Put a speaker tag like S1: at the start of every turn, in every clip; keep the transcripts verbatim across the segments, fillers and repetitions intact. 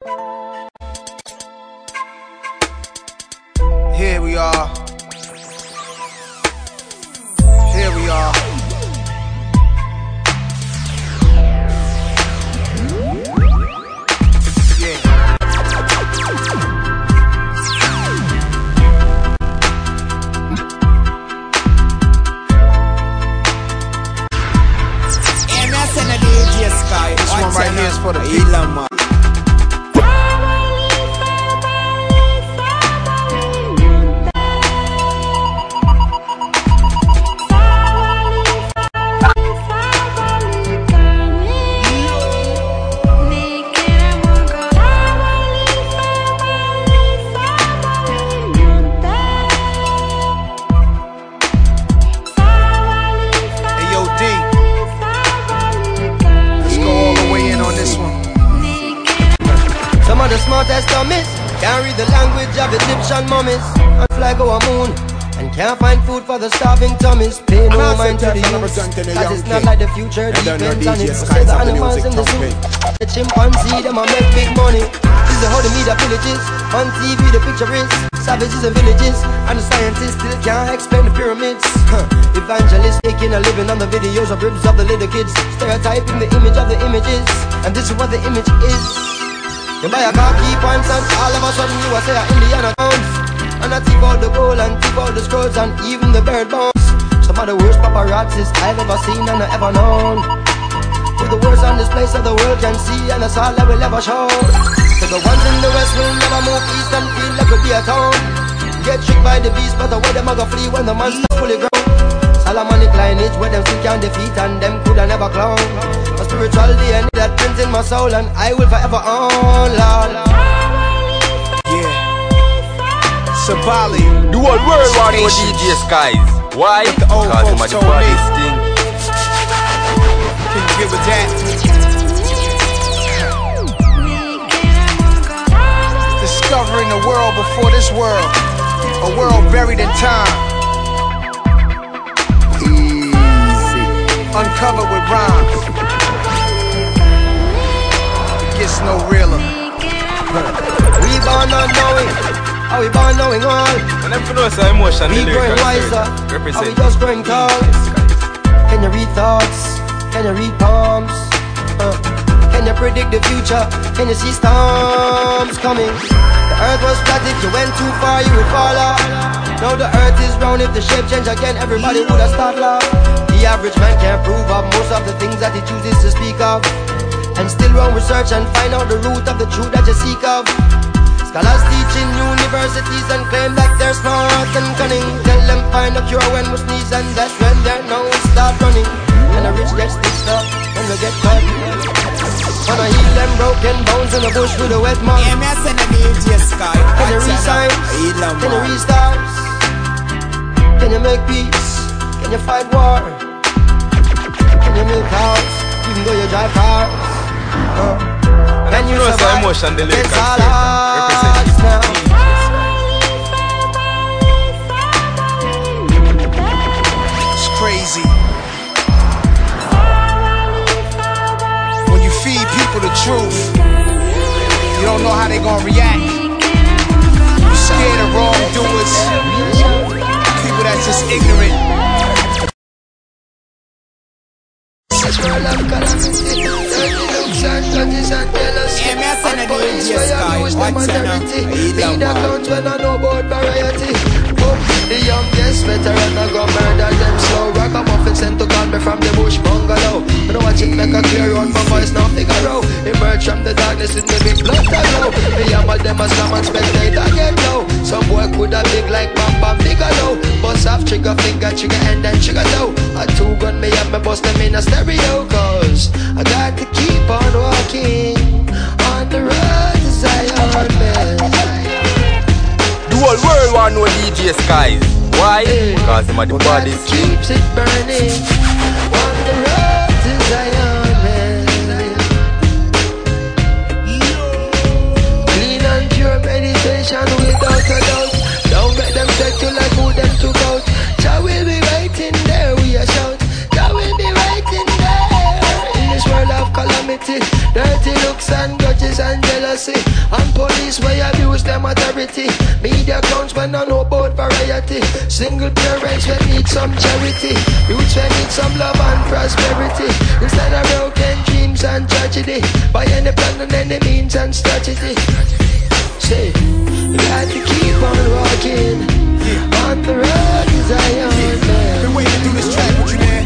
S1: Here we are. Here we are. Yeah.
S2: And that's in the D J Sky.
S1: This one right here is for the people.
S3: The smartest dummies can't read the language of Egyptian mummies and fly go a moon and can't find food for the starving tummies. Pay no mind to the youth, cause it's not like the future depends on it. Say the animals in the zoo, the chimpanzee, them a make big money. This is how they meet the villages. On T V the picture is savages and villages, and the scientists still can't explain the pyramids. Huh. Evangelists taking a living on the videos of ribs of the little kids, stereotyping the image of the images, and this is what the image is. You buy a car, key points, and all of a sudden you a say a Indiana Jones, and I tip out the gold and tip out the scrolls and even the bird bones. Some of the worst paparazzis I've ever seen and ever known. With the worst on this place that the world can see, and that's all I will ever show. So the ones in the west will never move east and feel like it'll be a town. Get tricked by the beast, but the way them a go flee when the monster fully grown. Solomonic lineage where them still can't defeat and them coulda never clown. A spiritual D N A that prints in my soul and I will forever own, Lord.
S1: Yeah. Sabali.
S4: The whole world want no D J Skies. Why?
S1: What the old
S4: Cause
S1: folks
S4: him a the
S1: told me.
S4: baddest thing.
S1: Can you get with that? Discovering the world before this world. A world buried in time. Uncovered with rhymes. It gets no realer.
S3: We born not knowing, are we born knowing all?
S4: And if you know some emotion,
S3: we growing wiser, are we just growing tall? Can you read thoughts? Can you read palms? Uh, can you predict the future? Can you see storms coming? The earth was flat, if you went too far you would fall off. Now the earth is round, if the shape change again everybody would have started off. The average man can't prove up most of the things that he chooses to speak of, and still run research and find out the root of the truth that you seek of. Scholars teach in universities and claim that they're smart and cunning. Tell them find a cure when we sneeze, and that's when their nose start running. And the rich get stitched up when they get cut. Wanna heal them broken bones in the bush with a wet mouth.
S2: Yeah, me a send a D J Sky.
S3: Can you resign? Can you restart? Can you make peace? Can you fight war? Can you milk cows even though you drive cars? Uh, can you survive against all odds now?
S1: It's crazy. When you feed people the truth, you don't know how they gonna react. You're scared of wrongdoers, people that's just ignorant.
S2: Yeah, me a send a D J Sky. Watch out now.
S3: Lead accounts when I know about variety. The youngest veteran I go murder them slow. Ragamuffin sent to call me from the bush bungalow. I don't watch it make a clear run, my voice now figure out. Emerge from the darkness with me big blood to glow. Me hammer them a slam and spectate and get low. Some boy coulda big like Bam Bam figure low. Bust off trigger finger, trigger end and trigger low. A two gun me up, me bust them in a stereo. Cause I got to keep on walking on the road to Zion, man.
S4: The whole world want no D J Skies. Why? Because him a the baddest thing.
S3: Keeps it burning on the road to Zion, man. Clean and pure meditation without a doubt. Don't let them set you like who them took out. Jah will be waiting there, we a shout. Jah will be waiting there. In this world of calamity, dirty looks and grudges and jealousy. And police where abuse them authority. Media accounts when I know about variety. Single parents when need some charity. Youths when need some love and prosperity. Instead of broken dreams and tragedy. By any plan and any means and strategy. Say, you got to keep on walking on the road to Zion, man.
S1: Been waiting to do this track with you, man.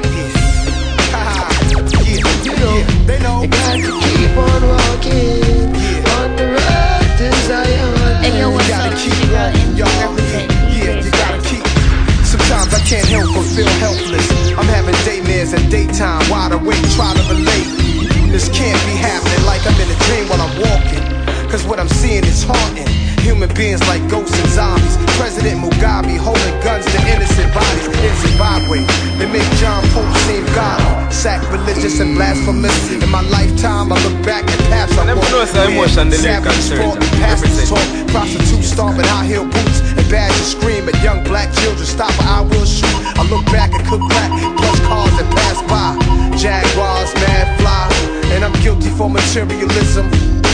S3: You know,
S1: they know.
S3: you got to keep on walking on the road to Zion.
S5: And yo, what's up,
S1: keep
S5: girl?
S1: Yo, yeah, you gotta keep. Sometimes I can't help but feel helpless. I'm having daymares and daytime, wide awake, try to relate. This can't be happening like I'm in a dream while I'm walking. Cause what I'm seeing is haunting. Human beings like ghosts and zombies. President Mugabe holding guns to innocent bodies in Zimbabwe. They make John Pope seem godly, sacrilegious and blasphemous. In my lifetime, I look back at paths I walked. Savages fought, pastors talk, prostitutes stomping high-heel boots, and badgers scream at young black children. Stop or I will shoot. I look back at cook crack, plus cars that pass by. Jaguars, mad fly, and I'm guilty for materialism.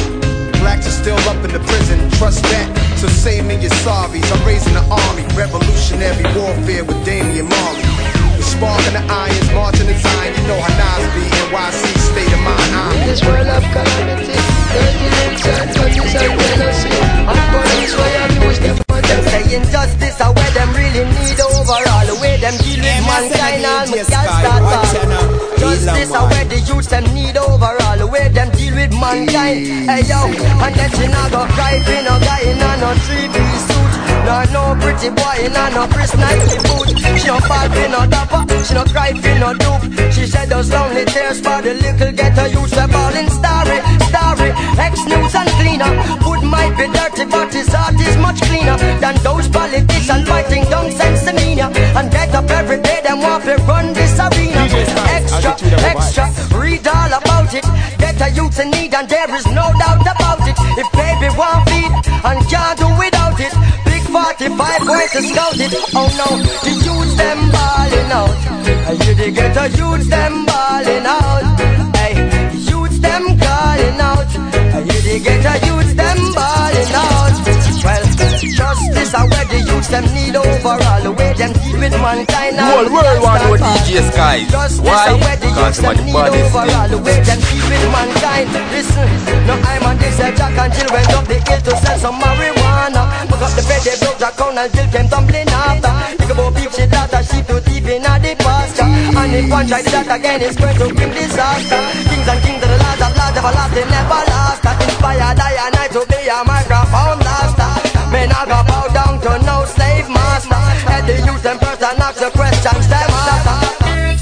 S1: Blacks are still up in the prison, trust that. So save me your sorries. I'm raising the army, revolutionary warfare with Damian Marley. The spark and the irons, marching in Zion. You know how Nas be, N Y C, state of mind. I'm
S3: in this world of calamity, dirty lips and touches and jealousy. And police where abuse them for them saying justice are where them really need overall. The way them deal with mankind and we can't start back. Justice are where the youths them need overall. The way them deal with mankind. Hey yo, and then she not go cry for no guy in a no three-piece suit. No, no pretty boy in a no Chris Nike boot. She no fall for no dapper, she no cry for no dupe. She shed those lonely tears for the little ghetto youths. They're balling starry, starry, ex-news and cleaner. Food might be dirty but his heart is much cleaner than those politicians fighting down sense demeanor. And get up every day them want to run this arena. Extra, extra, read all about it. Get a youth in need and there is no doubt about it. If baby want feed and can't do without it, big forty-five way to scout it. Oh no, the youths them balling out. I hear they get a youths them balling out. Hey, the youths them calling out. I hear they get a youths them balling out. Well, justice are where the youths them need overall. The way them deal with mankind.
S4: The whole world want to know D J Skies. Why? Because I'm the baddest
S3: overall. The way them deal with mankind. Listen, no I'm on this Jack and Jill went up the hill to sell some marijuana. But up the bed they broke Jack on and Jill came tumbling after. Think about beef shit daughter, sheep to thief in a the pasture. And if one try that again, it's going to bring disaster. Kings and kings of the lords of lords, everlasting, never last. That inspired I and I to be a microphone blaster. Men I go bow down to no slave master. Head the youth and first and ask the questions them after.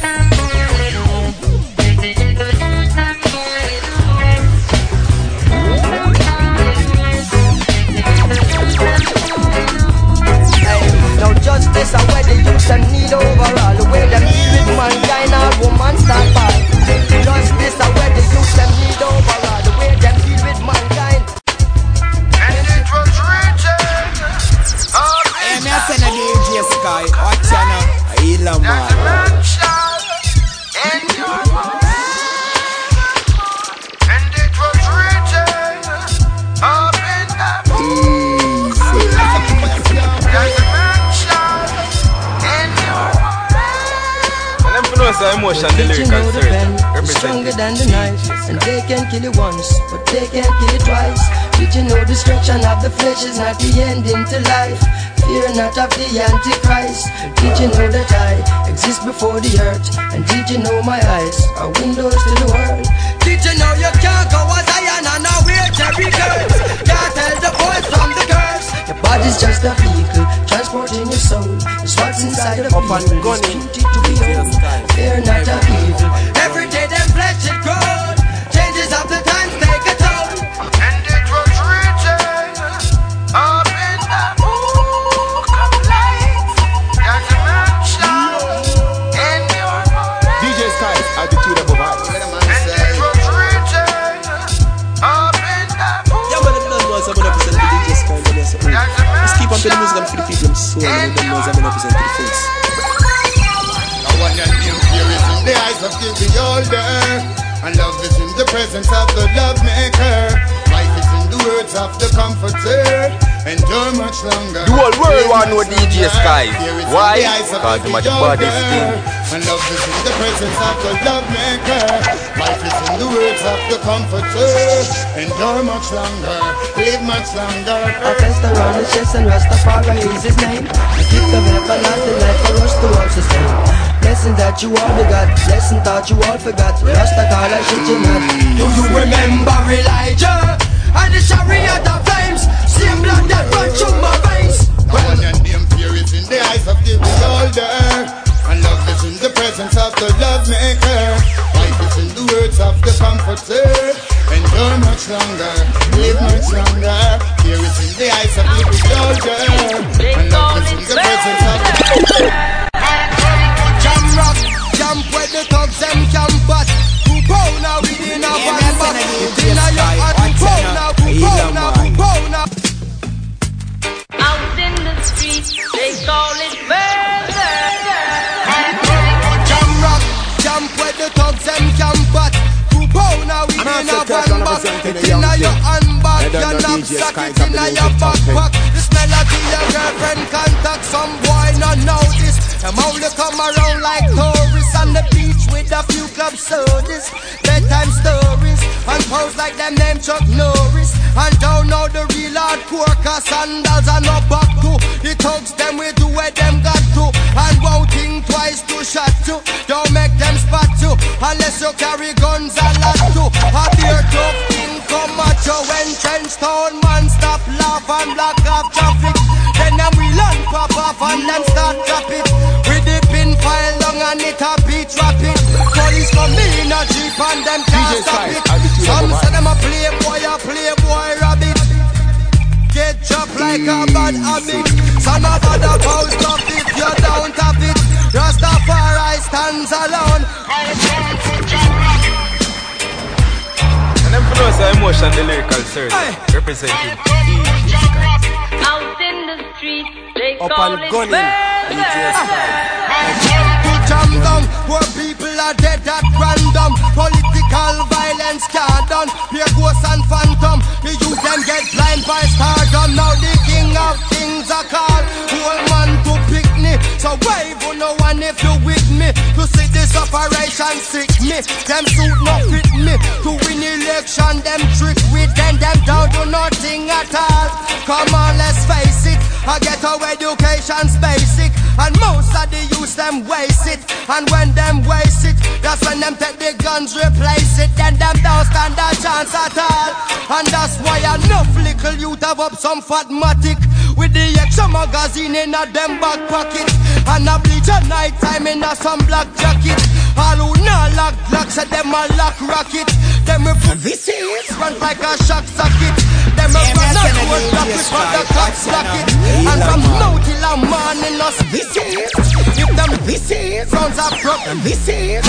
S3: Now justice are where the youth them need overall. The way them deal with mankind and woman start by. Justice are where the youth them need overall. The way them deal with mankind.
S1: And it was written.
S2: Hey, me a send a D J Sky. Watch ya now. I love man.
S1: And it was written up in the book.
S4: Emotion, the
S3: Did you know the pen is
S4: represent
S3: stronger than the knife? And they can kill you once, but they can't kill you twice. Did you know destruction of the flesh is not the ending to life? Fear not of the Antichrist. Did you know that I exist before the earth? And did you know my eyes are windows to the world? Did you know you can't go as Zion and now we're Jerry curse? Can't tell the boys from the girls. Your body's just a vehicle, transporting your soul. It's what's inside of people, it's beauty to behold. Fear not of evil. Every day them flesh it grows. Changes of the times take a toll.
S1: And it was written up in the book of life. That a man shall in your
S6: D J Skies, attitude above all.
S1: And it was written up in the book.
S7: Yeah, but the blood was seven percent to D J Skies. Let's keep on playing the music and for the people. I'm so many them knows seven percent to the face.
S6: The eyes of the beholder, and love is in the presence of the love maker. Life is in the of the comforter. Endure much longer.
S4: The whole world want to know D J Skies. Why? Because the magic body thing.
S6: And love is in the presence of the love maker. Life is in the words of the comforter. Endure much longer, live much longer.
S3: I test around the chest and Rastafari is his name. The gift of everlasting life for us to all sustain. Blessing that you all begot, blessing thought you all forgot. Rastafari shit you not. Do you remember Elijah and the chariot of flames? Same blood that run through my veins.
S6: One and them fear is in the eyes of the beholder. And love is in the presence of the love maker. Life is in the words of the comforter. Endure much longer, live much longer. Fear is in the eyes of the beholder. And love is in the presence of the
S3: Jam rock, jump where the thugs them camp but who bow now within a one back. Within a your heart, who bow now, who bow now, who bow now.
S5: Out in the streets, they call it murder.
S3: Jam rock, jump where the thugs them camp but who bow now within a one back. Within a your handbag, your knapsack, within a your backpack. The smell of your girlfriend contact. Some boy not know this. Them only come around like tourists on the beach with a few club sodas, bedtime stories, and pose like them name Chuck Norris. And don't know the real hardcore, cause sandals are no back to. The thugs them we do where them got to, and won't think twice to shot to. Don't make them spot you, unless you carry guns a lot to. A beer tough thing come at you when trench town man stop laugh and block off traffic. Then them we learn pop off and them start drop it. With the pin file long and it a beat rapid. Police come in a jeep and them can't stop it. Some say them a playboy, a playboy rabbit. Get chopped like a bad habit. Some a bad about stuff if you don't have it. Rastafari stands alone.
S4: And them for us emotion, the lyrical service representing D J Skies.
S5: Out in the street, they
S2: Up
S5: call
S2: and
S5: it
S2: gunning,
S5: murder.
S2: D J Skies.
S3: To jam down, where people are dead at random. Political violence can't done. Pure ghosts and phantom. The youth them get blind by stardom. Now the king of kings are called. Whole man to picnic. So wave on no one if you with me. To see this operation sick me. Them suit not fit me. To win election, them trick with them. Them down to nothing at all. Come on, let's face it. I get our education's basic. And most of the youth them waste it. And when them waste it, that's when them take the guns, replace it. Then them don't stand a chance at all. And that's why enough little youth have up some fatmatic with the extra magazine in a them back pocket. And a bleach at night time in a some black jacket. All who not lock locks at them a lock rocket. Them we put this is run like a shock socket. Them we run a road block with the cops lock it. And from now till a morning us this is. If them this is sounds a prop and this is.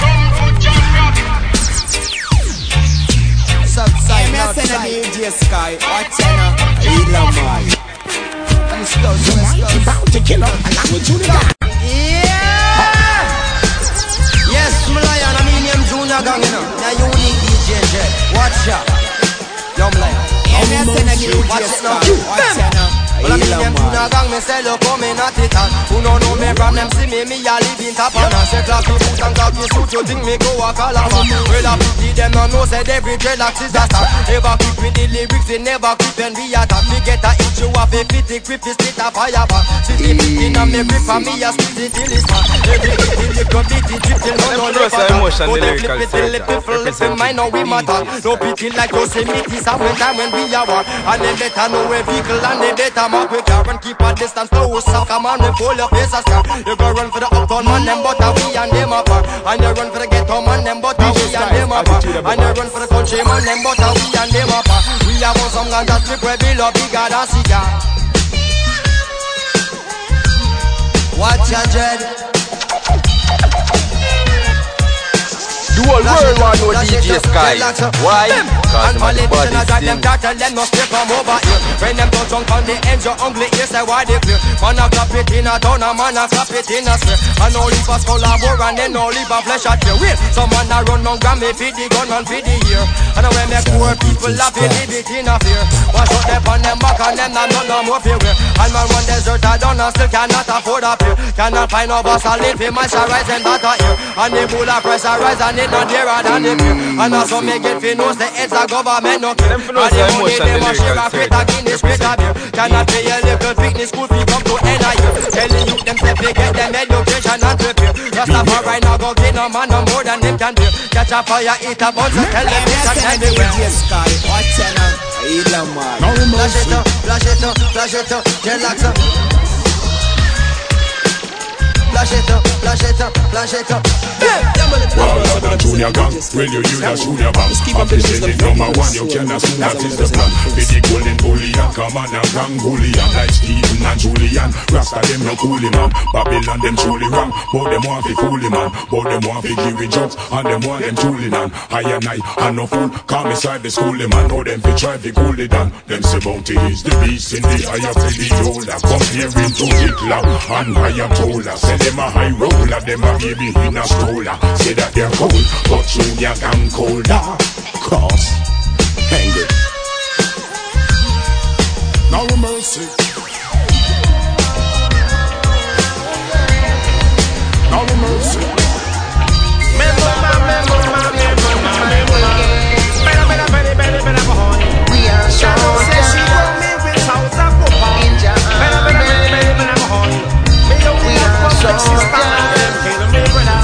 S3: Subside
S2: Yeah, me a send a
S3: outside.
S2: D J Sky. Watch ya now. Ila man.
S3: Let's go, let's go.
S2: Bound to kill her. Along with you, nigga.
S3: Yeah! Yes, my lion, I mean him Junior Gang, you know. Now you need D J J. Watch ya. Young lion.
S2: Yeah, me a send a D J
S3: Watch it now.
S2: Sky. Watch ya now.
S3: Well, I mean
S2: Ila
S3: them
S2: man.
S3: Junior Gang, me say look coming at it and who no know me from them see me, me a live in top and I say clap me boot and clap me suit, you think me go a calabar. Well, I pity them no know said every dreadlocks is a star. Never quick with the lyrics, they never quick when we attack. Me get a itch, you have a pity, grip is split a fire bar. City beating and me grip and me a split it till it's hot. Every hit till you come beat it, drip till no no
S4: Them close
S3: never
S4: emotion,
S3: But
S4: the
S3: they
S4: lyrical
S3: flip it till the
S4: surgeon,
S3: people lip in mind, now we matter. No pity like Yosemite, some time when we are war. And they better know a vehicle and they better mark with car and keep a distance to us. So come on, we pull your face a scar. You go run for the uptown man, them but we and them apart. And you run for the ghetto man, them but we and them apart. And you run for the country man, them but we and them apart. We have on some ganja strip where we love bigger than cigar. Watch your dread.
S4: The whole world want to know D J Sky. Why? Because the magic body
S3: them
S4: thing.
S3: cattle, them no stay from over here. When them touch on on the end, your ugly ears say why they clear. Man a clap it in a town, a man a clap it in a square. And all leave us collabor and then all leave a flesh at your will. Some man a run on Grammy for the gun and for the ear. And when make poor people laugh, they live it in a fear. Wash out them on them back and them not no more fear. And man one desert I done and still cannot afford a peer. Cannot find no boss and live for moisturize and butter here. And the bull a pressurize and it not dearer than the beer. And also make it fi knows the heads of government no care. And the money them a share a crate a Guinness crate a beer. Cannot pay a little fitness school fee come to end a year. Telling you them say they get them education and prepare. Rastafari now go get no man no more than them can bear. Catch a fire eat a bunch so tell them it's a time to wear.
S2: Watch it now, Elon man.
S3: Flash it up, flash it up, flash it up, relax up. Flash it up, flash it up, flash it up.
S8: Well, the Junior Gang, will you use a Junior Bang? Appreciate it, number one, you can assume that is the plan. Be the golden bullion, come on a gang bullion. Like Stephen and Julian, Rasta them no coolie man. Babylon them truly wrong, but them want to fool him man. But them want to give it jokes, and them want them truly man. I and I, and no fool, come inside the schoolie man. Know them fi try to cool it down. Them say bounty is the beast in the eye of the beholder. Comparing to Hitler and Ayatollah. Say them a high roller, them a baby in a stroller. Say that they're cold, but Junior Gang colder. Cross, angry.
S6: No mercy. No mercy.
S1: Member man, member man, member man, member man. Better, better, better, better, better, boy.
S3: We are so
S1: say she want me without a papa. Better, better, better, better, better, boy. Me only have complex sister and them kill me brother.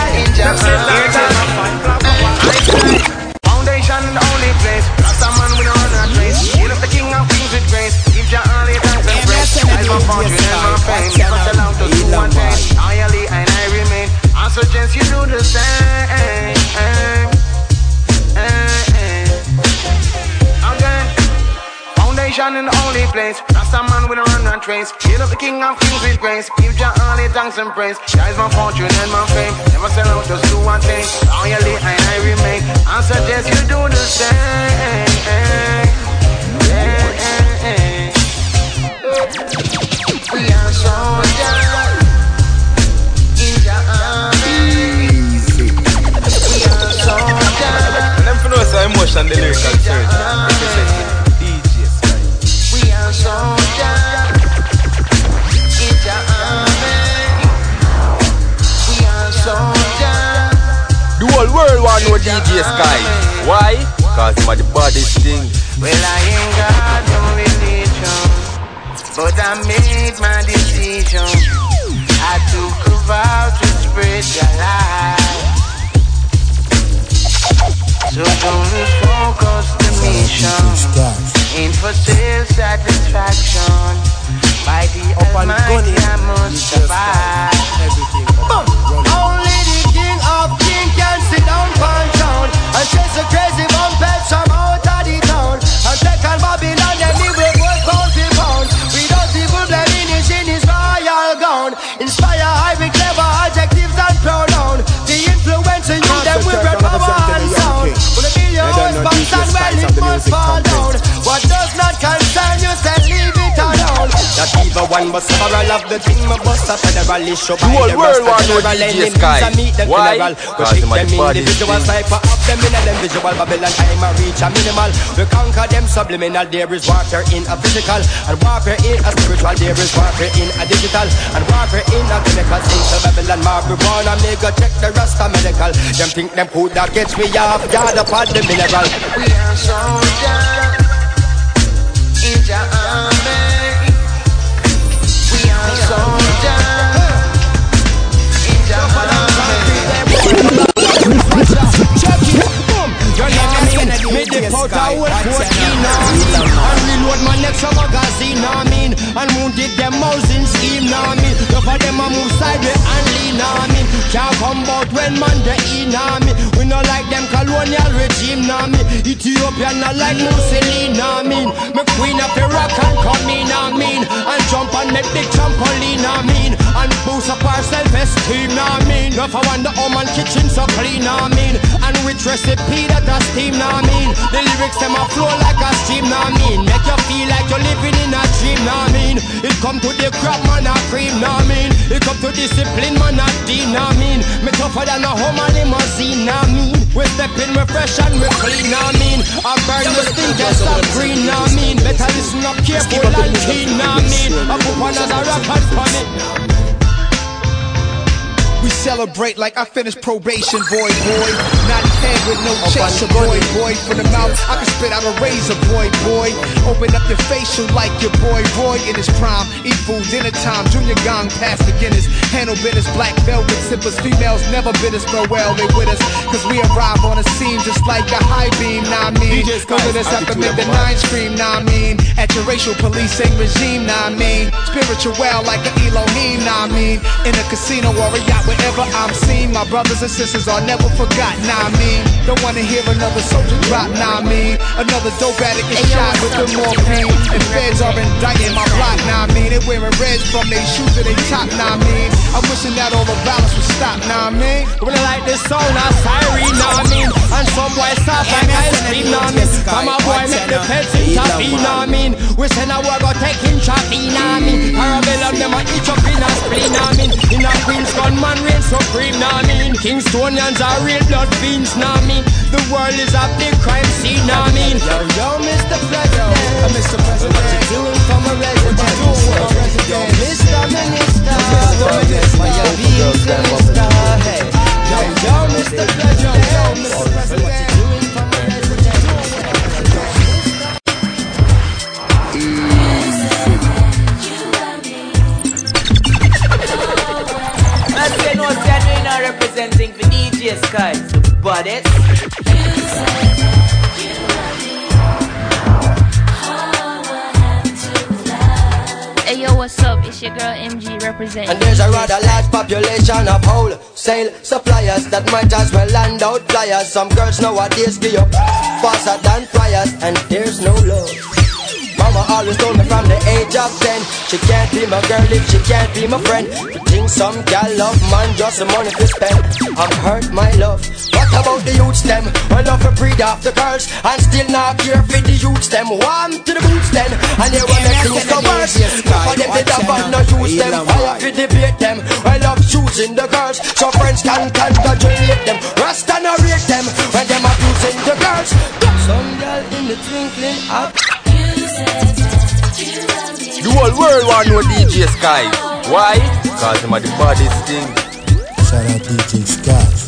S1: Foundation the only place. Rasta man we don't run a race. Hail of the king of kings with grace. Give Jah all the thanks and praise. Life of fortune and my pain. Never sell out to do one thing. Loyally and I remain. I suggest you do the same. Again. Foundation in the only place. Rasta man with a run and trace. Hail of the king of kings with grace. Give Jah all the thanks and praise. Rise my fortune and my fame. Never sell out, just do one thing. Loyally and I remain. I suggest you do the same. We are soldiers in Jah army. We are soldiers.
S4: And them for know so emotion the lyrical surgeon representing D J Sky.
S1: We are soldiers in Jah army. We are soldiers.
S4: The whole world want know D J Sky. Why? Cause him a the baddest thing.
S1: Well, I ain't got no religion, but I made my decision. I took a vow to spread your light. So don't lose focus, the mission ain't for self-satisfaction. By the Almighty I must survive. Only the King of Kings can sit down on town and chase a crazy bumpers from out of the town. And take on Babylon and live with one pound per pound. Without evil blemish in his royal gown. Inspire high with clever adjectives and pronoun. The influence in you them will bring power and sound. Will build your own box and well it must fall down. What does not concern you, say leave it alone. That evil one but several of the thing my bust a federal issue.
S4: The whole world want know D J Sky. Why? Cause him a the baddest thing.
S3: Cypher up them in them visual Babylon time a reach a minimal. We conquer them subliminal. There is warfare in a physical and warfare in a spiritual. There is warfare in a digital and warfare in a chemical. Into Babylon marijuana make a check the Rasta medical. Them think them could that gets me off guard upon the mineral. We are soldiers in Jah army. We are soldiers in Jah army. Your name is me dip out a whole fourteen army and reload my next magazine, I mean. And wounded them housing scheme, I mean. Look for them a move sideways and lean, I mean. Can't come out when man they in, I mean. We not like them colonial regime, I mean. Ethiopia not like Mussolini, I mean. Me queen up the rock and come in, I mean. And jump and make big trampoline, I mean. And boost up our self-esteem, I mean. If I wonder how man kitchen so clean, I mean. And which recipe that a steam, I mean. The lyrics them a flow like a stream, I mean. Make you feel like you're living in a dream, I mean. It come to the crap man a cream, I mean. It come to discipline man a dean, I mean. Me tougher than a Hummer limousine, I mean. We step in, we fresh and we clean, I mean. I burn the stink just a green, I mean. Better listen up careful and clean, nah mean. I put one as a record for me.
S1: We celebrate like I finished probation, boy, boy. Not head with no chaser, boy, boy. From the mouth, I can spit out a razor, boy, boy. Open up your facial like your boy, boy in his prime. Eat food, dinner time, junior gong, past beginners. Handle business, black velvet sippers. Females never bid us farewell, they with us. Cause we arrive on the scene just like a high beam, nah mean. Cause of this have to make the nine scream, nah mean. At your racial policing regime, nah mean. Spiritual like an Elohim, nah mean. In a casino or a yacht, wherever I'm seen, my brothers and sisters are never forgotten, nah I mean. Don't wanna hear another soldier drop, nah I mean. Another dope addict is shot with the morphine. And feds are indicting my block, nah I mean. They wearing reds from their shoes to their top, nah I mean. I'm wishing that all the violence would stop, nah I mean.
S3: When I like this sound, I siren, nah I mean. And some boys soft like ice cream, nah I mean. From a boy make the feds intervene, nah I mean. We send a war go take him choppy, nah I mean. Parabellum them a each up in a spleen, nah I mean. In a Queen's gunman reign supreme, nah I mean. Kingstonians are real blood fiends, nah I mean. The world is a big crime scene, nah I mean.
S9: Yo, yo, Mister President,
S1: uh, Mister President,
S9: what you doing from a resident?
S1: What you doing for a resident?
S9: Yo, Mister Minister, why you being sinister? Hey, yo, yo, Mister President, yo, Mister President, what you doing from a resident?
S5: As you know, we're now representing for D J Sky, the baddest.
S10: Hey yo, what's up? It's your girl M G representing.
S3: And there's a rather large population of wholesale suppliers that might as well land out flyers. Some girls nowadays give up faster than flyers, and there's no love. Mama always told me from the age of ten, she can't be my girl if she can't be my friend. You think some gal love man just the money to spend? I'm hurt my love. What about the youths them? Well love to breed off the girls and still not care for the youths them. Warm to the boots then, and they will make things go worse. For them they don't want no use them. Fire to debate them. Well love choosing the girls so friends can congratulate them. Rasta narrate them when them are choosing the girls. Some girl in the twinkling of
S4: the whole world want know D J Sky. Why? Cause him are the baddest thing.
S11: Shout out D J Sky.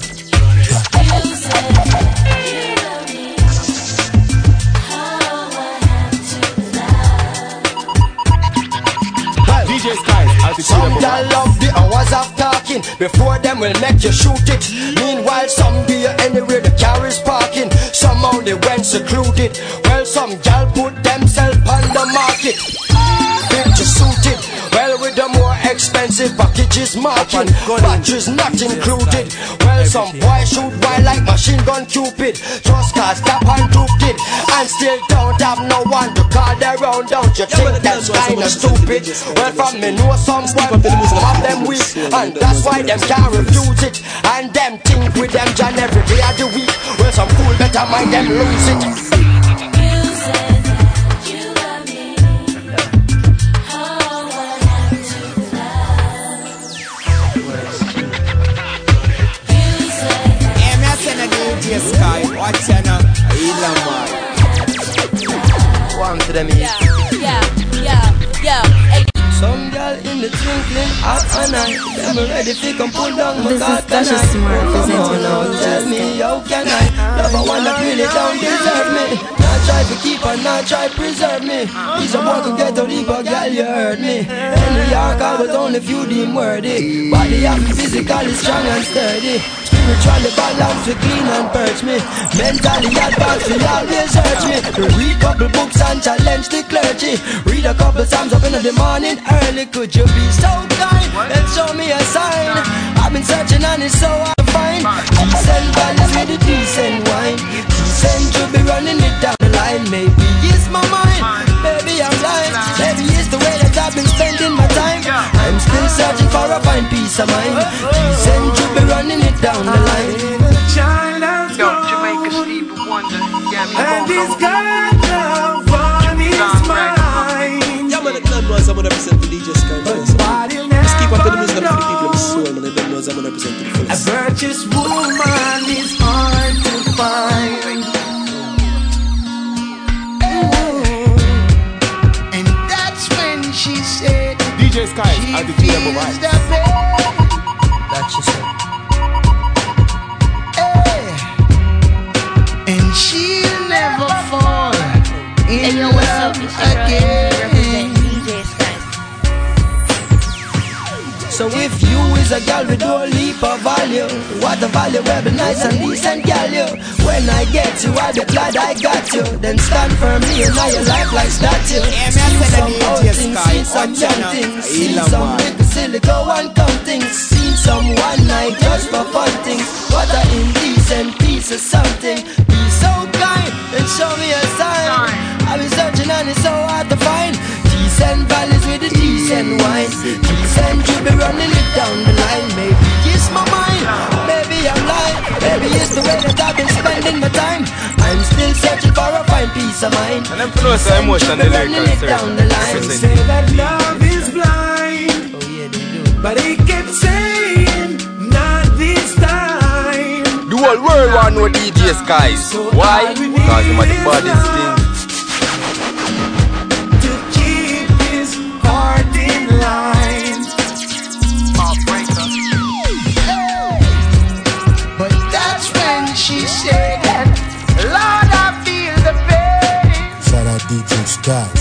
S3: D J Sky. Some y'all love the hours of talking before them will make you shoot it. Meanwhile some be anywhere the car is parking. Somehow they went secluded. Well some y'all put themselves on the market. Picture suited. Well with the more expensive packages marking, batteries not included. Well some boy shoot wild like machine gun Cupid, just cause tap and duped it, and still don't have no one to call their own. Don't you think that's kinda stupid? Well from me know some boy have them weak, and that's why them can't refuse it. And them think with them John every day of the week. Well some fool better mind them lose it.
S2: Sky, watch ya now, I
S3: One to them,
S10: yeah, yeah, yeah, yeah. Hey.
S3: Some girl in the twinkling of an eye, them ready to come pull down my God.
S12: This is Tasha Smart presenting
S3: now. Tell me how can I love a one that really don't deserve me? Not try to keep and not try to preserve me. He's a boy to get out deep, but girl you heard me. In New York I was only few deemed worthy. Body I'm physically strong and sturdy. Spiritually balanced, we clean and purge me. Mentally advanced, we always search me. We read couple books and challenge the clergy. Read a couple psalms up in the morning early. Could you be so kind and show me a sign? I've been searching and it's so hard to find. Decent values with a decent wine. Decent to be running it down the line. Maybe it's my mind, maybe I'm blind. Maybe it's the way that I've been spending my time. I'm still searching for a fine peace of mind. Decent to be running it down the line.
S13: Yo, Jamaica Stevie Wonder, yeah, me and this guy now on his mind.
S7: Yeah, man, the clan was someone represent the D J Sky. Just keep up to the music for the people in soul, man. They don't know someone represent the fullest.
S13: A virtuous woman is hard to find.
S2: Sky, I'll be clear about vibes.
S9: That's just it.
S13: And she'll never fall in
S10: Hey, yo, what's
S13: love
S10: up? It's your girl,
S13: again.
S10: represent D J Sky.
S3: So if you is a girl with no leap of value, what a value, well be nice and decent girl you. When I get you, I'll be glad I got you. Then stand firmly in all your life like statue.
S2: Yeah,
S3: See
S2: me I
S3: some
S2: said
S3: old
S2: the
S3: things,
S2: Sky,
S3: see some
S2: watch
S3: young
S2: out.
S3: things,
S2: I
S3: see
S2: love
S3: some
S2: man.
S3: with the silly go and come things. See some one night just for fun things. What a indecent piece of something. Be so kind and show me a sign. I've been searching and it's so hard to find. Decent valleys with a decent wine. Decent you be running it down the line. Maybe it's my mind, maybe I'm lying. Maybe it's the way that I've been spending my time. I'm still searching for a fine peace of mind.
S4: And them flows are emotion, the lyrical
S3: down the line.
S13: They say that love is blind,
S3: Oh yeah, they do.
S13: but he kept saying, not this time.
S4: The whole world want know D J Skies. Why? Because him are the baddest thing.
S13: To keep his heart in line. But that's when she said, Lord, I feel the pain.
S11: Shout out D J Scott.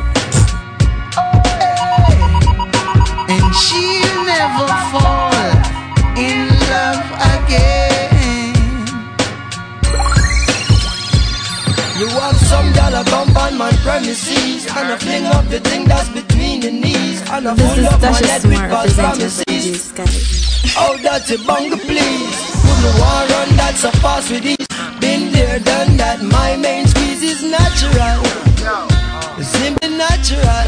S13: And she'll never fall in love again.
S3: You have some gal a come on my premises, and I fling up the thing that's between the knees, and I
S12: This
S3: full
S12: is
S3: up my
S12: Tasha
S3: head with
S12: Smart
S3: false
S12: representing for D J
S3: promises.
S12: Sky.
S3: Oh, that's a bunga, please. Wouldn't want run that so fast with ease. Been there, done that. My main squeeze is natural. It's simply natural.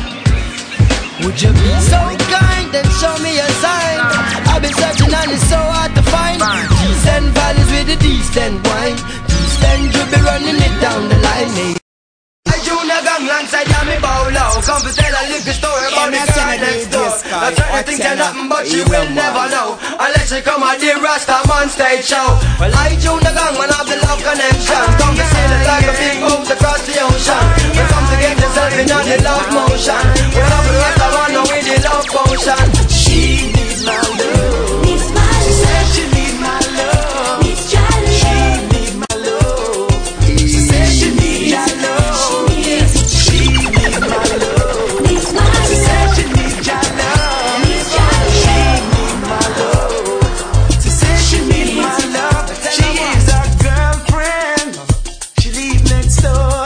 S3: Would you be so kind and show me a sign? I've been searching and it's so hard to find. Decent valleys with a decent wine. Decent you be running it down the line. Hey. I Junior gang alongside ya me bow low. Come to tell a little story about the girl next door. Now certain things are nothing but she will never know, unless she come at the Rasta man stage show. Well I Junior gang man have the love connection. Come to see it like a big boat across the ocean. We come to get yourself in on the love motion. We love the Rasta man now with the love potion. She needs my love.
S12: Needs my
S13: She
S12: love.
S13: said she need my love.
S12: Needs Charlie.
S13: She need my love. She said she need my love. She need my love.
S12: Needs my
S13: She
S12: love.
S13: said she need your love.
S12: Needs Charlie.
S13: She need my love. She said she need my love. She is a girlfriend. She live next door.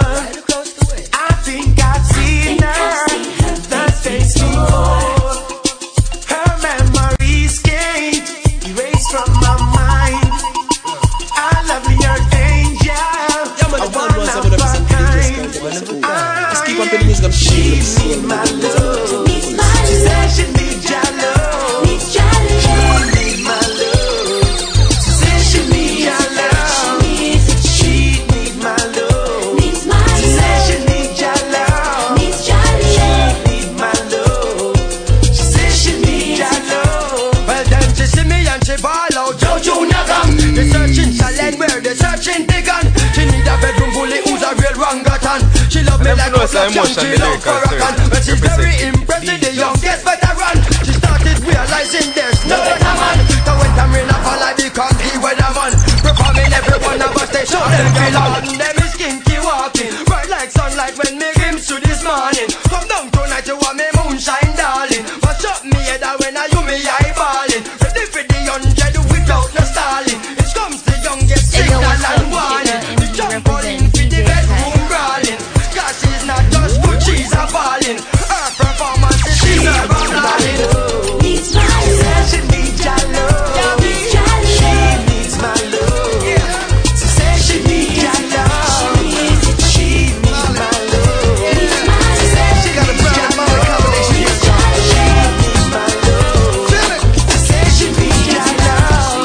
S13: I think I've seen her. The face before. Her memories can't erase from my mind. I love your angel.
S7: Yeah, man,
S13: A
S7: the band
S13: one
S7: was
S13: of
S7: about
S13: a
S7: to
S13: kind.
S7: Let's keep on playing music. I'm
S13: She
S7: shooting
S13: need my love.
S12: Needs my
S13: She said
S12: love.
S13: she need your love.
S12: Needs Charlie.
S13: She need my love. She said she need your love. She need my love.
S12: Needs my
S13: She said she
S12: love.
S13: need your love.
S12: Needs Charlie.
S13: Need my love. She said she need your love.
S3: Well then she see me and she ball out. Joe Junior gang. They searching Salem where they searching the gun. She need a bedroom bully who's a real rangathan. She love me
S4: And them
S3: like a
S4: flows are
S3: black young,
S4: emotion,
S3: she
S4: the
S3: love for a
S4: lyrical
S3: can.
S4: series.
S3: But she's very
S4: Representing
S3: impressed with the
S4: D J
S3: youngest veteran. She started realizing there's no better man. So when the rain fall like the concrete weatherman, performing every one of us they show them feel on. Them is kinky walking, bright like sunlight when me glimpse to this morning. Come down tonight you want me moonshine darling. Watch up me head and when I you me eyeballing. Ready for the hundred without no stalling. It comes the youngest
S10: Hey, yo,
S3: signal
S10: what's up?
S3: and warning. The
S10: It's your
S3: jump
S10: girl,
S3: on in
S10: represent
S3: for the
S10: D J
S3: bedroom brawling. Cause she's not just good, she's a falling. Her performance is she's a darling.
S12: Needs my
S13: She
S12: love.
S13: said she need your love.
S12: Needs Charlie.
S13: She needs my love. She said she need your love. She needs my love.
S12: Needs my
S13: She said she
S3: Got a
S13: needs your
S3: brown mama
S13: love.
S3: combination.
S12: Needs Charlie.
S13: She needs my love. She said she needs your love.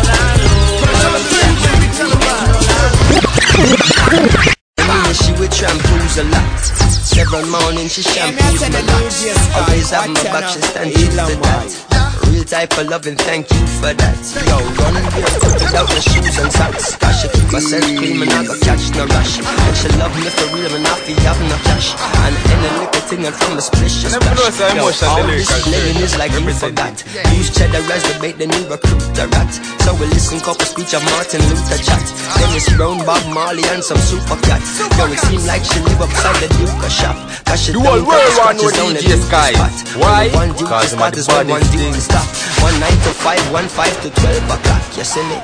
S3: She would shampoos a lot. Several mornings she shampoos my locks. Always have my back, she stand true to that. Real type of loving, thank you for that. Yo, run barefoot without no shoes and socks. Cause she keep herself clean, man, I go catch no rush. And she love me for real, man, I feel have no cash. And any little thing and from a splish.
S4: And them know say emotion
S3: all
S4: the
S3: this
S4: lyrical
S3: playing is like you forgot. Use cheddar as the bait, then you recruit the rat. So we listen couple speech of Martin Luther chat. Dennis Brown, Bob Marley and some super cat. Yo, it seem like she live upside the Duke shop. Cause she
S4: the whole world want no D J Sky. Why? Cause my body thing
S3: stop. One nine to five, one five to twelve o'clock. You see me?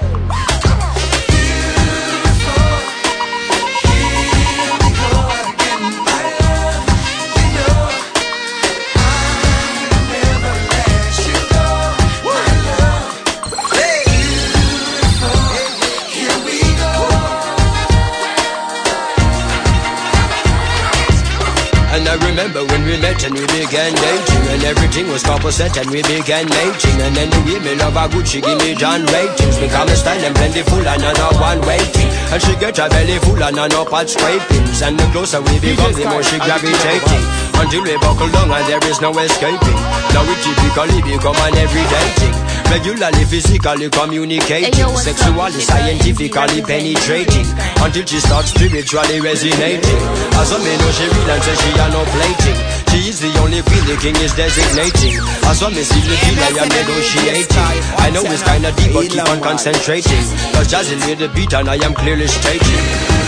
S3: And I remember when we met and we began dating, and everything was couple set and we began mating. And then the way me love her good, she give me John ratings. Me come style and plentiful and I know one waiting. And she get her belly full and I know pot scrapings. And the closer we become, the more she gravitating. Until we buckle down and there is no escaping. Now we typically become an everyday thing. Regularly, physically communicating, hey, yo, sexually, scientifically penetrating, until she starts spiritually resonating. As a man, she real and says she are no plating. She is the only queen the king is designating. As a man, see the feel I am negotiating. I know it's kinda deep, but keep on concentrating. Cause Jazzy lay the beat and I am clearly stating.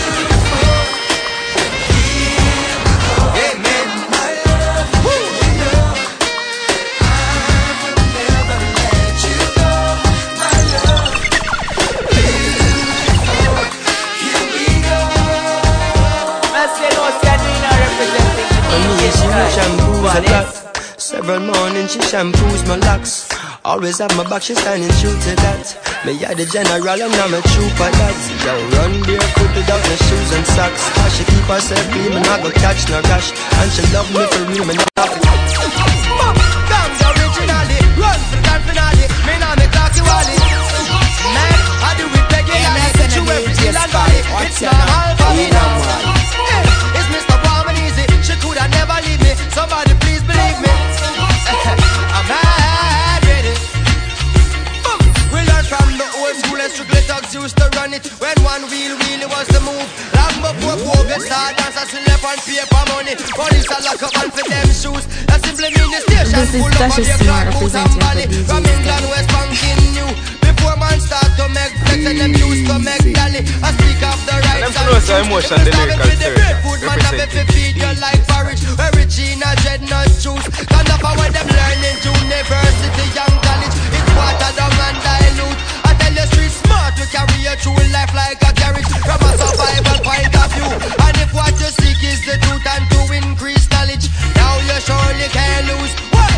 S3: Several mornings she shampoos my locks. Always have my back, she standing true to that. Me are the general and I'm a trooper that. Yo, run barefoot without no shoes and socks. Cause she keep herself clean, me not go catch no rash. And she love me for real, me not have it. Guns originally, run for the grand finale. Me not me cocky wally. Man, I do it regularly. To every hill and valley. It's normal for me now. It's Mister Warm and Easy. She coulda never leave me. Somebody please believe me. I'm mad with it. We learn from the old school and strictly thugs used to run it. When one wheel really was the move. Long before COVID start dancers still left on paper money. Police are lock up and for them shoes. That simply mean the station full up of your clock boots and valley. From England, West Banking new. Before man start to make flex and them used to make dally. I speak of the rights and truth.
S4: Emotion, the lyrical
S3: food man have if you feed you like porridge. Where Regina dread not juice. Cause that's how them learning university young college. It's watered down and dilute. I tell you street smart, we carry you through life like a carriage. From a survival point of view. And if what you seek is the truth and to increase knowledge, now you surely can't lose. What?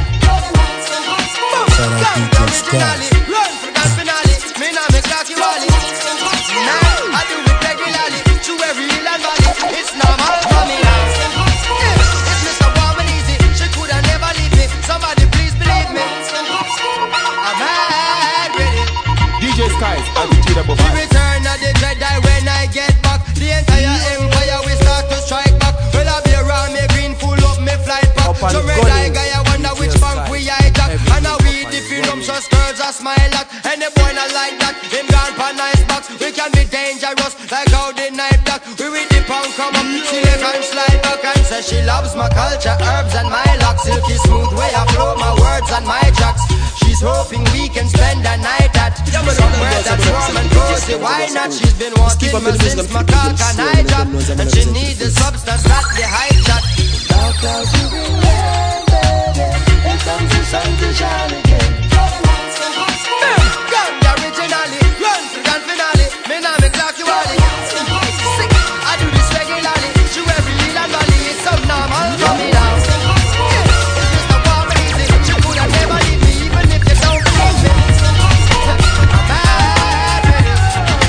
S3: Originally, run for that finale. Me now me cocky wally. Now I do it regularly. To every hill and valley. It's normal for me now. It's Mister Warm and Easy. She coulda never leave me. Somebody please believe me. I'm mad with it.
S4: D J Skies, attitude above
S3: the return of the Jedi when I get back. The entire empire we start to strike back. Well I be around me green full up me flight pack. So red eye guy I wonder which bank we hijack. And now we the phenomenal girls a smile at. Any boy not like that. Him gone for nice box. We can be dangerous like how the night black. We with the pound come up. She can slide back and say she loves my culture, herbs and my locks. Silky smooth way I flow my words and my tracks. She's hoping we can spend a night at somewhere that's warm and cozy. Why not? She's been wanting me since my cock and I drop. And she needs the substance, not the high shot. Dark clouds you bring rain, baby. Here comes the sun to shine again. Gun originally, run to grand finale. Me now me clock you all. Sick, I do this regularly. To every hill and valley, it's so normal for me now. It's Mister Warm and Easy. She coulda never leave me, even if you don't believe me. I'm mad with it.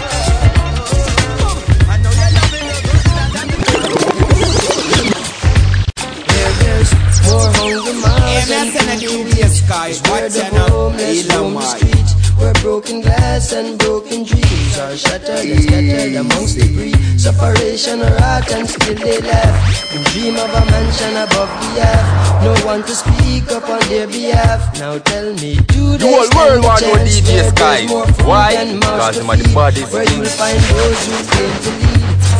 S3: I know you're loving the good stuff and the good. There's more hungry miles and where the homeless roam the streets, where broken glass and broken dreams are shattered and scattered amongst debris. Separation or art and still they laugh. You dream of a mansion above the earth. No one to speak up on their behalf. Now tell me, do they
S4: the
S3: stand
S4: world
S3: a
S4: want no
S3: chance
S4: D J
S3: where
S4: Sky.
S3: there's more food
S4: Why?
S3: than mouths
S4: Because
S3: to
S4: my
S3: feed,
S4: body's
S3: where
S4: thing.
S3: you'll find those who claim to lead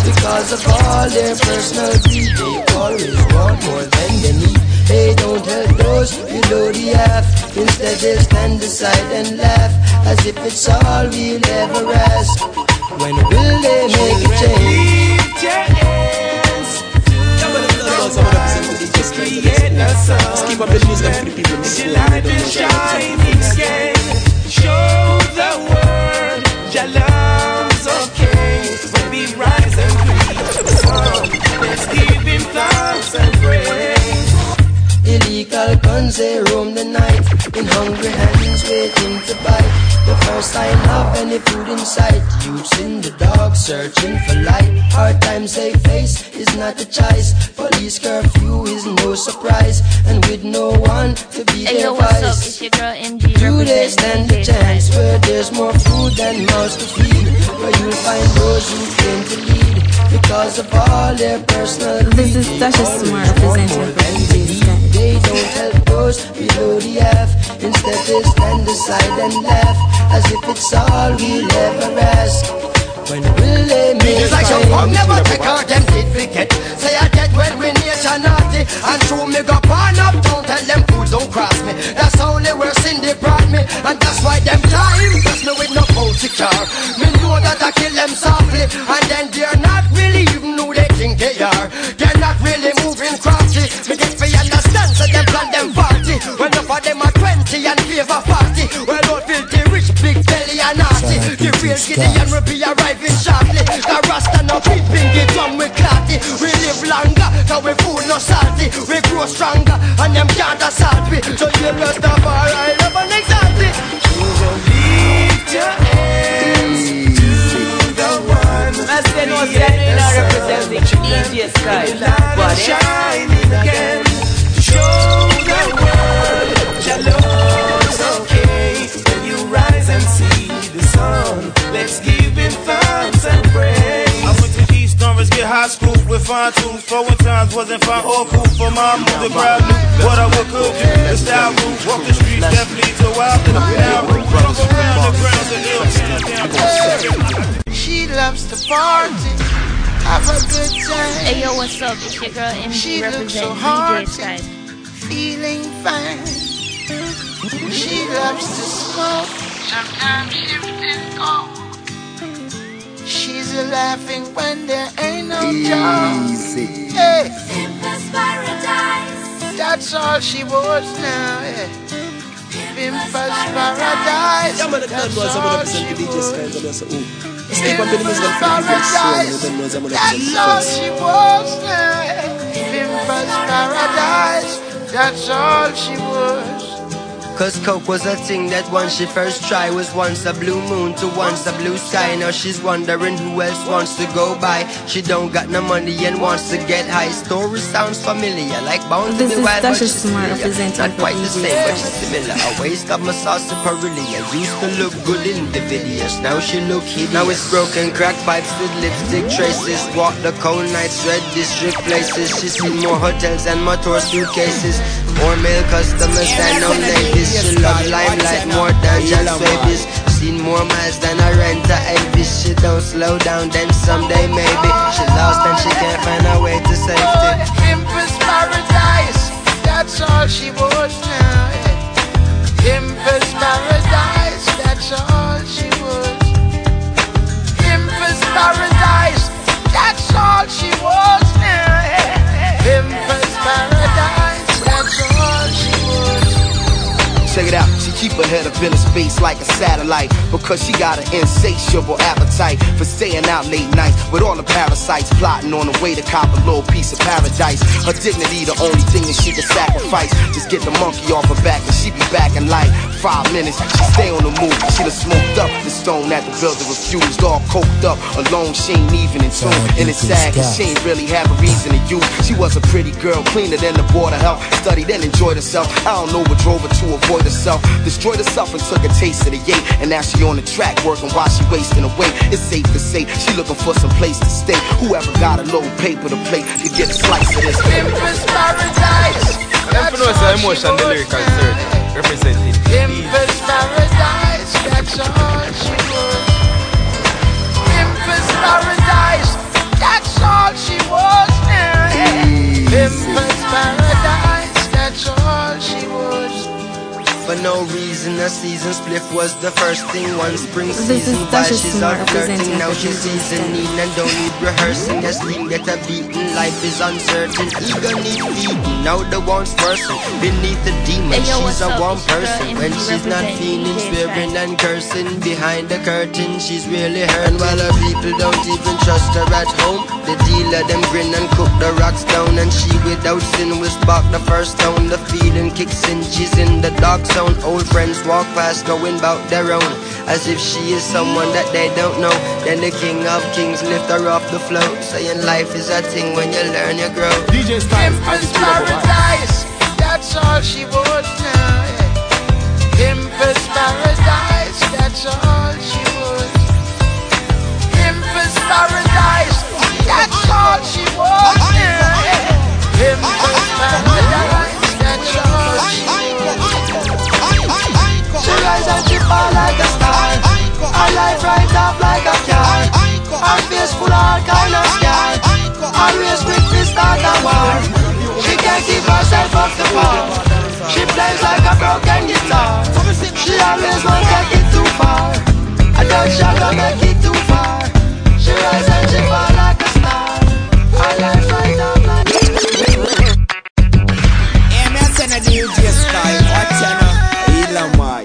S3: because of all their personal greed. They always want more than they need. They don't help those below the half. Instead they stand aside and laugh, as if it's all we'll ever ask. When will they make a change?
S13: Lift your hands to the one to create the sun.
S7: Keep up the music for the people.
S13: Your light will shine again. Show the world your love's okay. When we rise and greet the sun, let's give him thanks and praise.
S3: Illegal guns, they roam the night, in hungry hands waiting to bite. The first sign of any food in sight, youths in the dark searching for light. Hard times they face is not a choice. Police curfew is no surprise, and with no one to be
S10: Hey,
S3: their
S10: yo, what's up?
S3: vice.
S10: It's your girl M G.
S3: Do they stand a chance where there's more food than mouths to feed? Where you'll find those who claim to lead because of all their personal greed.
S14: This is Dasha Smart representing for D J Sky.
S3: They don't help those below the half. Instead they stand aside and laugh, as if it's all we'll ever ask. When will they make
S15: It's like your phone never take out them did forget. Say I dead when we nature naughty. And true me go burn up, don't tell them fools don't cross me. That's only where sin they brought me. And that's why them time trust me with no bounty car. Me know that I kill them softly. And then they're not really even who they think they are. They're not really moving crafty. Me get me understand so them plan them party. Well enough of them are twenty and favor forty. Well don't filthy rich, big belly and naughty. The real Gideon will be arriving shortly. The Rasta no keeping the drum with clatty. We live longer, cause we food no salty. We grow stronger, and them can't assault me. So you must have a right up and exactly.
S13: Lift your hands to the one.
S5: I say no, say no, not representing D J Sky. But
S13: shining again. Show the world your love's okay. When you rise and see the sun, let's give him thanks and praise.
S16: I went to East Norris, get high school with fine tunes. Four times wasn't fine or cool for my move to grab loot. What I would could do, the style route, walk the streets that lead to wild. Now route, walk around the grounds of ill down.
S15: She loves to party, have a good time.
S10: Hey yo, what's up? It's your girl M G
S15: She looks so
S10: representing D J
S15: hearty,
S10: Sky.
S15: feeling fine. She loves to smoke, sometimes shifting cold. She's a laughing when there ain't no joke. Hey,
S12: Pimpers Paradise.
S15: that's all she wants now. Yeah. Pimpers Paradise.
S7: Yeah, man, the
S15: That's
S7: was
S15: all
S7: represent
S15: she
S7: the D J
S15: wants.
S7: Sky. And I say, oh, let's keep up the music for the people.
S15: Paradise. That's all she wants now. Yeah. Pimpers Paradise. That's all she wants.
S3: Cause coke was a thing that once she first tried was once a blue moon to once a blue sky. Now she's wondering who else wants to go by. She don't got no money and wants to get high. Story sounds familiar, like bound to
S14: This
S3: be
S14: is
S3: wild, but
S14: Dasha
S3: she's
S14: Smart
S3: familiar.
S14: representing
S3: Not
S14: for
S3: quite the
S14: D J
S3: same, but
S14: Sky.
S3: she's similar. A waist of my sauce Aurelia used to look good in the videos. Now she look hideous. Now it's broken crack pipes with lipstick traces. Walk the cold nights, red district places. She's seen more hotels and more tour suitcases. More male customers than no ladies. She love limelight more than just babies. Seen more miles than a renter Elvis. She don't slow down, then someday maybe she lost and she can't find her way to safety.
S15: Pimpers Paradise, that's all she wants now. Yeah. Pimpers Paradise, that's all she wants. Pimpers Paradise, that's all she wants now. Yeah. Pimpers Paradise, that's all she wants.
S1: Check it out, she keep her head up in space like a satellite, because she got an insatiable appetite for staying out late nights with all the parasites plotting on the way to cop a little piece of paradise. Her dignity the only thing that she can sacrifice. Just get the monkey off her back and she be back in like five minutes. She stay on the move, she done smoked up the stone that the builder refused. All coked up, alone, she ain't even in tune. And it's sad cause she ain't really have a reason to use. She was a pretty girl, cleaner than the Board of Health. Studied and enjoyed herself, I don't know what drove her to avoid herself. Destroyed herself and took a taste of the yay. And now she on the track working while she wasting away. It's safe to say she looking for some place to stay. Whoever got a little paper to play to get a slice of this.
S15: Pimpers Paradise,
S4: that's all she emotion, the lyrical third representing
S15: Pimpers Paradise, that's all she wants. Pimpers Paradise, that's
S3: no reason a season split was the first thing. One spring
S14: This
S3: season
S14: is
S3: while
S14: Tasha
S3: she's
S14: Smart
S3: out flirting.
S14: representing
S3: Now
S14: for
S3: she's
S14: D J
S3: seasoning and don't need rehearsing. As sleep get a beating, life is uncertain. Ego need feeding, now the one's person. Beneath the demon,
S10: Hey, yo,
S3: she's
S10: what's
S3: a
S10: up?
S3: one
S10: It's your girl,
S3: person.
S10: M G
S3: When she's not
S10: representing
S3: feeling,
S10: D J
S3: swearing
S10: Sky.
S3: and cursing. Behind the curtain, she's really hurt. While her people don't even trust her at home. The dealer them grin and cook the rocks down. And she without sin will spark the first stone. The feeling kicks in, she's in the dark zone. Old friends walk past going about their own, as if she is someone that they don't know. Then the king of kings lift her off the floor, saying life is a thing when you learn you grow.
S1: D J Styles,
S17: paradise, that's all she would now. Yeah. Pimpers paradise, that's all she would. Pimpers paradise, that's all she would now. Yeah. Pimpers paradise, that's all she would.
S15: She rise and she fall like a star. Her life right up like a car. Her face full of all kind of scar. Always quick to start a war. She can't keep herself off the bar. She plays like a broken guitar. She always won't take it too far. I don't shall go make it too far. She rise and she fall like a star. Her life right up like a car.
S2: Yeah, me a send a D J Sky. Watch ya now. Ilamai.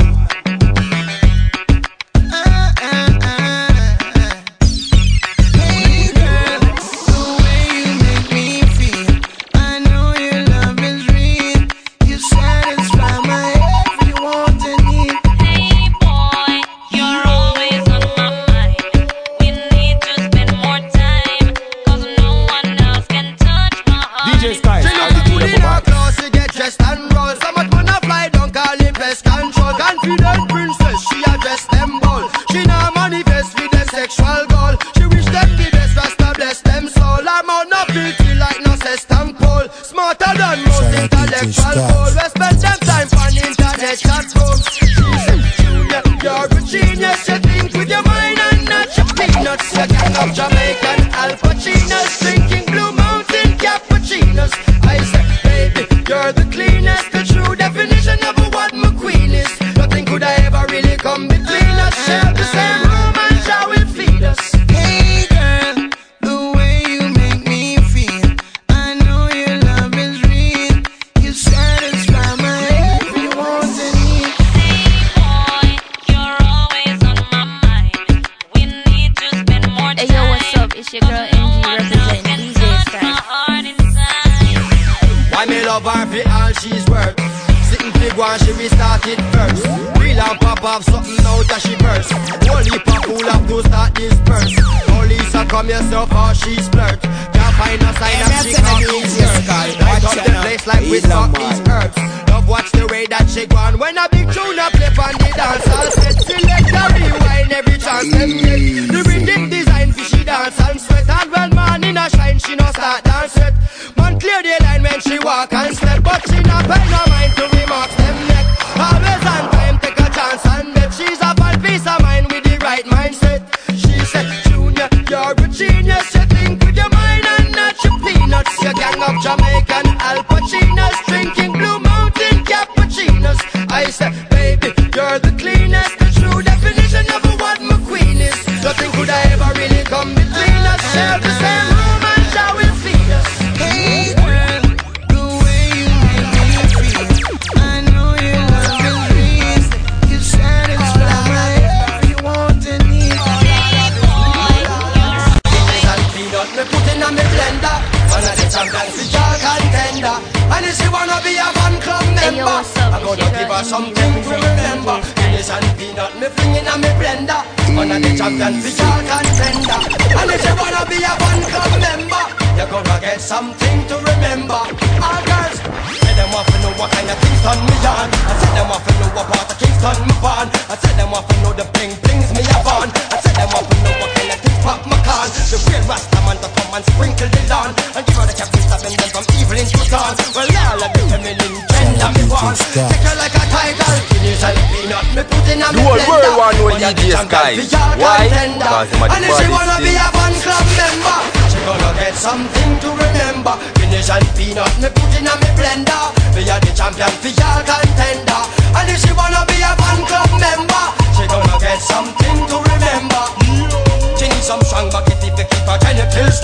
S4: The whole world want to know D J Sky. Why? Because him a the baddest thing.
S15: She gonna get something to remember. Finish and peanut me put in a me blender. Me a the champion for y'all contender. And if she wanna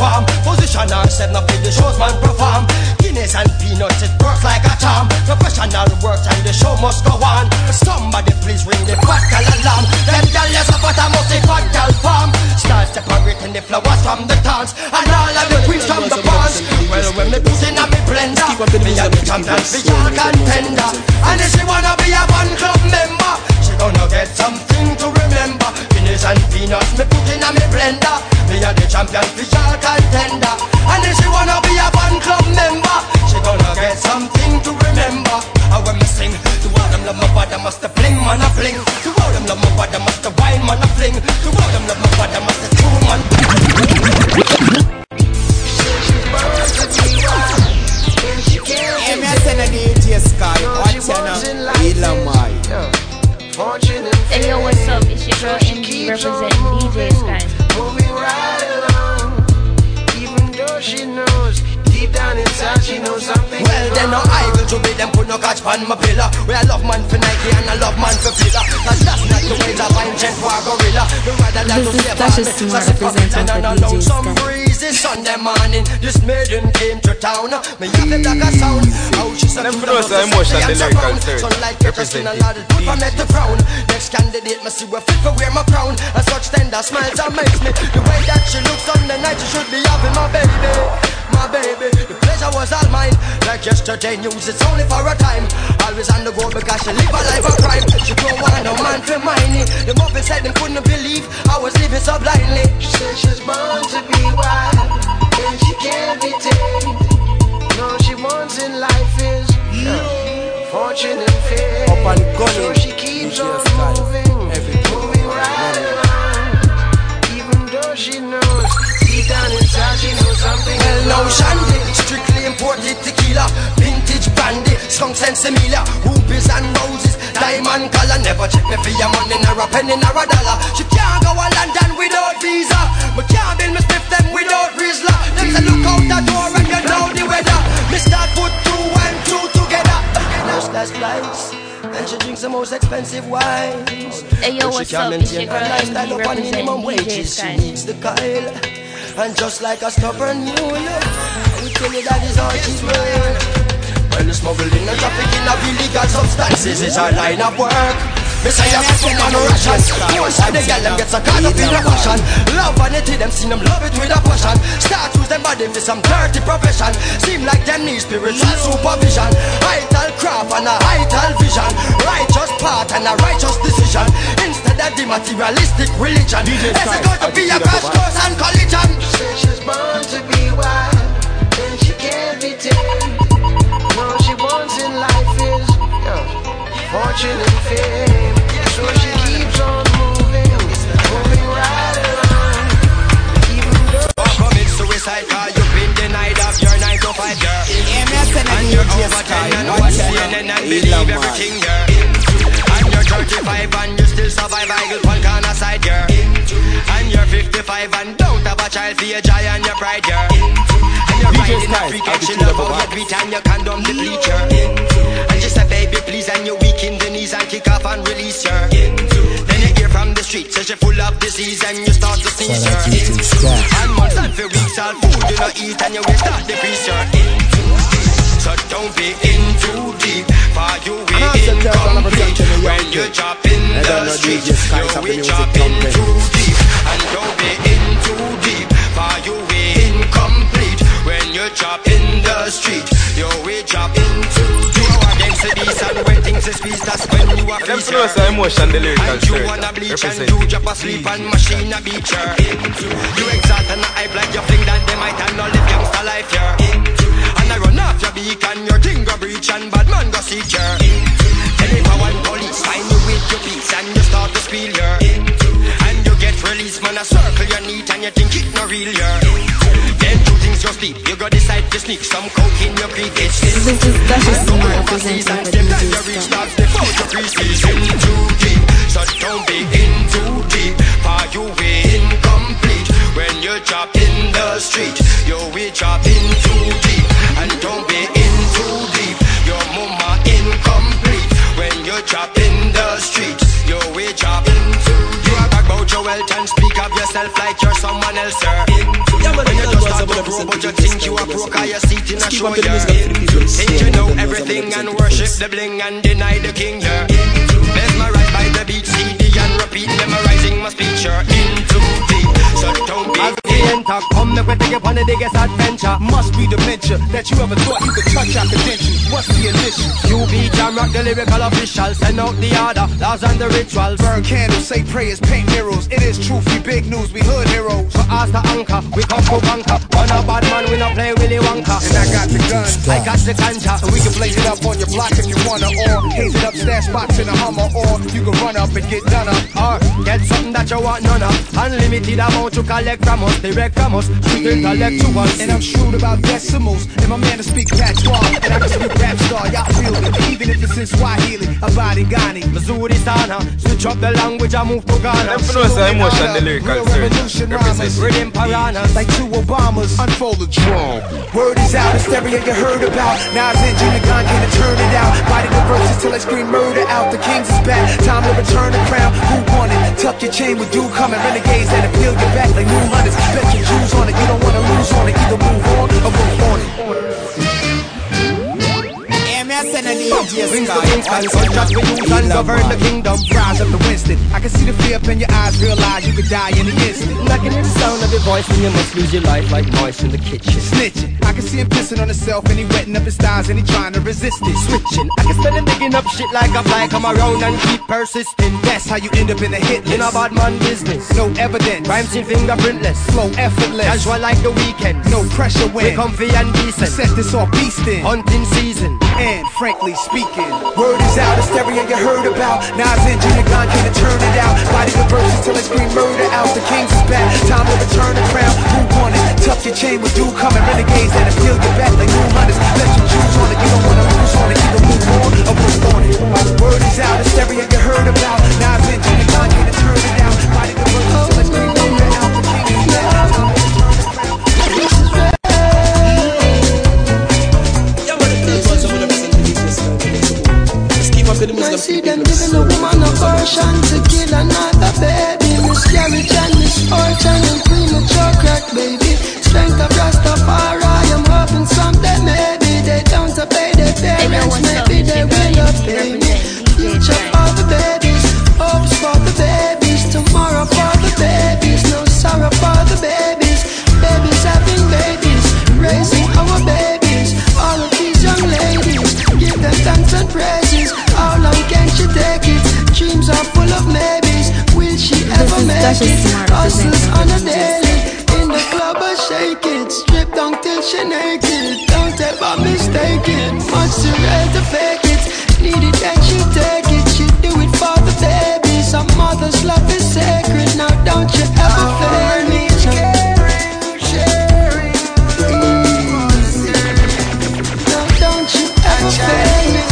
S3: perform. Position ourselves, not play the shows man perform. Guinness and peanuts, it works like a charm. Professional works and the show must go on. Somebody please ring the fat gal alarm. Them gal yes but I must say fat gal farm. Start separating the flowers from the thorns, and all of the queens from the pawns. Well when me put in a me blender, me a the champion, me all contender. And if she wanna be a fun club member, she gonna get something to remember. Guinness and peanuts, me put in a me blender. Me a the champion, me all contender. And if she wanna be a fun club member, she gonna get something to remember. And when me sing, to all them love my body must a fling, man a fling. To all them love my body must a wine, man a fling. To all them love my body must a two man.
S2: Yeah, me a send a D J Sky. Watch ya now, Elamai.
S10: Hey yo, what's up? It's your girl M G representing D J Sky.
S17: Moving right along, even though she knows deep down inside she knows something.
S3: Well then no idol to be them put no catch pan my pillar. Where I love man for Nike and I love man for Fila. Cause that's not the way that I'm gent for a gorilla.
S14: This is Tasha Smart representing for D J Sky.
S3: Breezy Sunday morning, this maiden came to town. Me have the black a sound. How she said them
S4: for those emotion the lyrical third.
S3: Sunlight representing a lot of people met the crown. Next candidate me see we fit for wear my crown. And such tender smiles amaze me. The way that she looks on the night, she should be having my baby. My baby, the pleasure was all mine. Like yesterday news, it's only for a time. Always on the go because she live a life of crime. She don't want no man to mind it. The muffin said they couldn't believe I was living so blindly.
S17: She said she's born to be wild, and she can't be tamed. No, she wants in life is uh, fortune and fame.
S2: Up and gunning,
S17: so she keeps on moving, moving right along. Even though she knows deep down inside she knows something.
S3: Well, no shandy, strictly imported tequila, vintage brandy, skunk and similar, rubies and roses, diamond color. Never check me for your money, nor a penny, nor a dollar. She can't go to London without visa. Me can't build me spiff them without Rizla. Them say look out the door and you know the weather. Me start put two and two together. First class flights, and she drinks the most expensive wines.
S10: Hey yo, what's up? It's your girl M G representing D J Sky.
S3: She needs the Kyle. And just like a stubborn mule, we tell you that is all she's worth. When the smuggling and trafficking of illegal substances is our line of work. Me say I'm from on Russian. Most of the girl them gets a caught up in a passion. Love vanity, them see them love it with a passion. Start use them body for some dirty profession. Seem like them need spiritual supervision. Vital craft and a vital vision. Righteous path and a righteous decision. Instead of the materialistic religion. It's going to be a crash course and collision.
S17: She said she's born to be wild, and she can't be tamed. No, she wants in life is uh, fortune and fame. So she keeps on moving, moving right along. Even though
S3: commit suicide cause you've been denied of your nine to five, girl. And you're over ten and watch C N N and believe everything, girl. And you're thirty-five and you still survive Eagle one corner side, girl. And you're fifty-five and don't have a child for your joy and your pride, girl. And you're riding a freak and she love how you beat and you condom the bleacher. And she said baby please and you weak in the knees and kick off and release her. Then you hear from the street says you're full of disease and you start to sneeze her. And months and for weeks all food you not eat and you will start to decrease her. So don't be in too deep, for you be incomplete. When you drop in the street, you will drop in too deep. And don't be in too deep, for you be incomplete. When you drop in the street, you will drop in too deep. You are against the beast and when things is peace, that's when you are free. And you wanna bleach and you drop asleep and machine a beat her. You exalt and hype like you fling that they might and not live youngster life here. And I run off your beacon, your thing go breach and bad man go seek you. Tell one police, find you with your piece and you start to spill your. And you get released, man, a circle your neat and you think it no real your. Then two things you sleep, you go decide to sneak some coke in your creek. This
S14: is Tasha Smart representing for D J Sky.
S3: In too deep, so don't be in too deep, for you be incomplete. When you drop in the street, you will drop in too deep. And don't be in too deep, your mama incomplete. When you drop in the street, you will drop in too deep. You talk about your wealth and speak of yourself like you're someone else, sir. When you just start you think you are broke, or you sit in a show, yeah. Think you know everything and worship the bling and deny the king, yeah. Mesmerized by the beat, C D and repeat, memorizing my speech, you're in too deep, so don't be enter. Come make we take you on the biggest adventure.
S1: Must be dementia that you ever thought you could touch our credentials. What's the initial?
S3: You be Jam Rock, the lyrical official. Send out the order, laws and the rituals.
S1: Burn candles, say prayers, paint murals. It is truth, we big news, we hood heroes.
S3: So ask the anchor, we come for bunker. On a bad man, we not play Willy Wonka.
S1: And I got the gun,
S3: I got the ganja.
S1: So we can blaze it up on your block if you wanna. Or haze it up, stash spots in a Hummer. Or you can run up and get done up.
S3: Or get something that you want none of. Unlimited amount you collect from us, direct from us. Intellectuals.
S1: And I'm shrewd about decimals. And my man to speak patois. And I can speak rap star, y'all feel it. Even if it's in Swahili, Abadi Ghani,
S3: Missouri Sana. Switch up the language, I move to Ghana.
S4: Them knows the emotion, the lyrical
S1: represent
S3: rhythm piranhas.
S1: Like two Obamas. Unfold the drum. Word is out, hysteria you heard about. Nas and Junior Gong can turn it out. Body the verses till I scream murder out. The Kings is back, time to return the crown. Who won it? Tuck your chain with you coming. Renegades that appeal your back like new hunters. Bet your Jews on it, you don't wanna lose on it. Either move on or move on it.
S3: Wings the wings, and contract we use and govern the kingdom.
S1: Rise up to Winston. I can see the fear up in your eyes, realize you could die in an instant.
S3: I can hear the sound of your voice when you must lose your life like mice in the kitchen.
S1: Snitching. I can see him pissing on himself and he wetting up his thighs and he trying to resist it.
S3: Switching. I can smell him digging up shit like a fly, come around and keep persisting.
S1: That's how you end up in a hit list.
S3: In a bad man business.
S1: No evidence.
S3: Rhymes in fingerprintless.
S1: Flow effortless.
S3: Casual like the weekend.
S1: No pressure when
S3: we comfy and decent.
S1: Set this off beastin'.
S3: Hunting season.
S1: And frankly speaking, word is out, hysteria you heard about. Nas and Junior Gong can turn it out. Body the verses till I scream murder out. The Kings is back, time to return the crown. Who won it? Tuck your chain with you coming. Renegades that appeal your back like new hunters. Let you choose on it, you don't wanna lose on it. Either move on or move on it. Word is out, hysteria you heard about. Nas and Junior Gong can turn it out. Body the verses till I scream murder out. The Kings is back, time to return the crown.
S9: I see them giving a woman a version to kill another baby. Miscarriage and misfortune and premature crack, baby. Strength of Rastafari, I'm hoping someday maybe they don't obey their parents. Maybe they will obey me. Future for the babies, hopes for the babies, tomorrow for the babies, no sorrow for the babies. Babies having babies, raising our babies. All of these young ladies, give them thanks and praises. How long can she take it? Dreams are full of maybes. Will she ever make it? Hustles on a daily. In the club I shake it. Strip down till she naked. Don't ever mistake it. Much too rare to fake it. Need it and she take it. She do it for the babies. Some mother's love is sacred. Now don't you ever fail me. Now don't you ever fail me.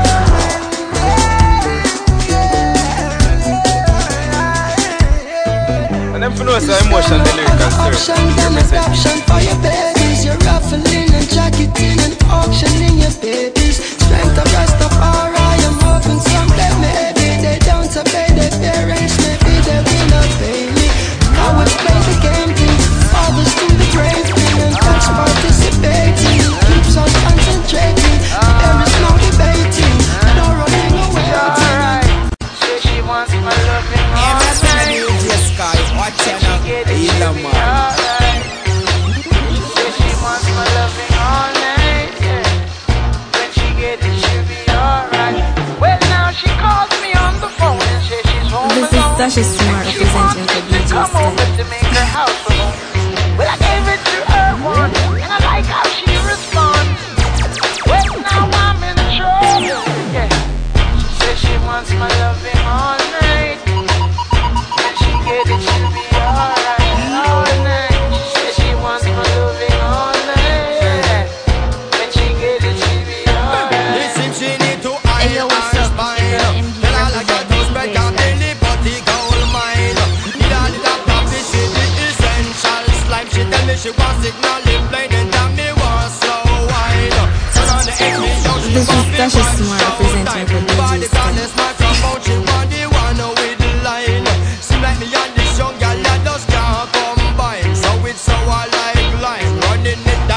S4: Them for know the emotion, the lyrical
S9: option, then adoption for your babies. You're ruffling and jacketing and auctioning your babies. Strength of Rastafari, I'm hoping someday maybe they don't obey their parents. Maybe they will obey me. I will play the game thing. Fathers do the brave thing and that's participating. It keeps us concentrating. There is no debating. No running away.
S17: Alright. So she wants my loving all night.
S2: Watch out now, Elon man.
S17: Say she wants my loving all night, yeah. When she get it, she'll be alright. Well, now she calls me on the phone and says she's home alone.
S14: This is Tasha Smart representing for D J
S17: Come over to make her house alone. Well, I gave it to her once, and I like how she responds. Well, now I'm in trouble, yeah. She says she wants my loving all night. When she get it, she'll be alright all night. She says she wants my loving all night, yeah. When she get it, she'll be alright.
S3: Listen, she need to iron her spine. Tell her like a toast bread, can't really body gold mine. Need all the laptop, this is the essential slime. She tell me she wants signal in plain and tell me wants slow wine. Turn on the X, me show she
S14: This is Tasha Smart representing for D J
S3: microphone, she want the one with the line. Seem like me and this young girl that just can't combine. So it's so I like line, running it down.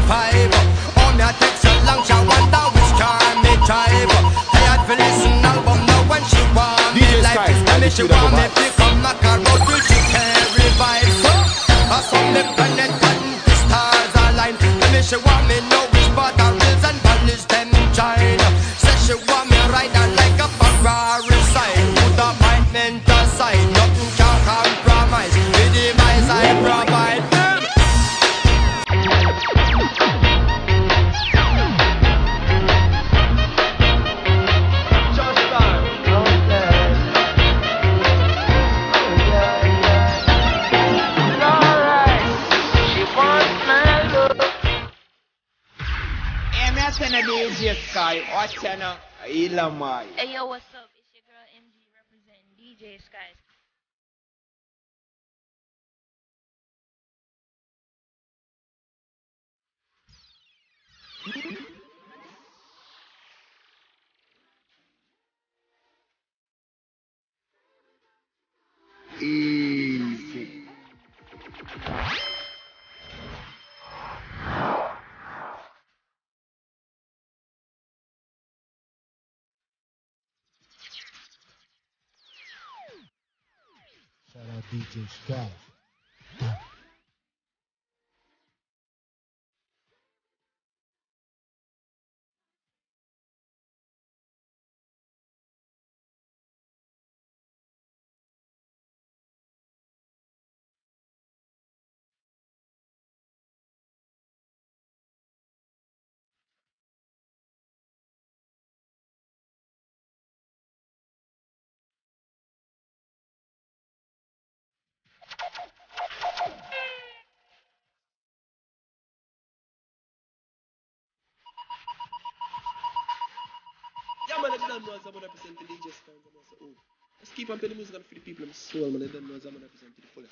S15: pipe. Oh, me a text a long shot, wonder which car me drive. I had to listen album now when she want me like this. Tell me she want me to come back and road till she can't revive. So, I saw me planet and the stars align. Tell me she want me know which part of hills and valleys them shine. Say she want me ride her like a Ferrari side. Put appointment aside, nothing can compromise. With the device I provide.
S2: D J Sky, watch ya now. Ilamai.
S10: Hey yo, what's up? It's your girl M G representing D J Sky.
S2: Easy.
S11: Shout out D J Sky.
S7: Yeah, man, I don't know as I'm representing D J Sky. Oh, let's keep on playing the music and for the people in soul, man. I don't know as I'm representing the fullest.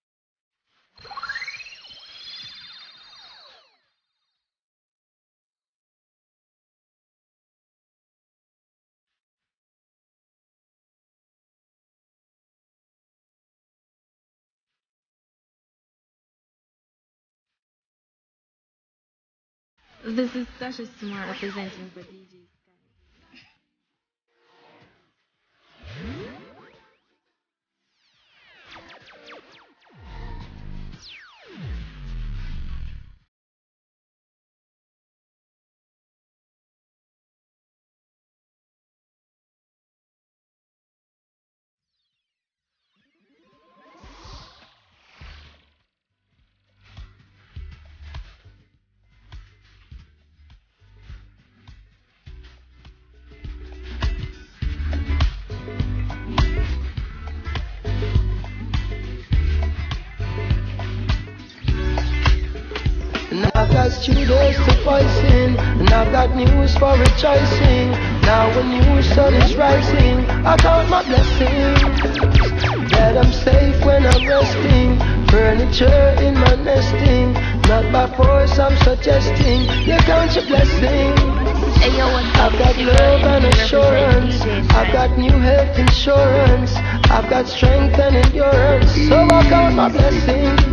S14: This is Tasha Smart representing for D J Sky.
S9: I've got studios to voicing, and I've got news for rejoicing. Now a new sun is rising, I count my blessings. That I'm safe when I'm resting, furniture in my nesting. Not by force I'm suggesting, you count your blessings. I've got love and assurance, I've got new health insurance, I've got strength and endurance, so I count my blessings.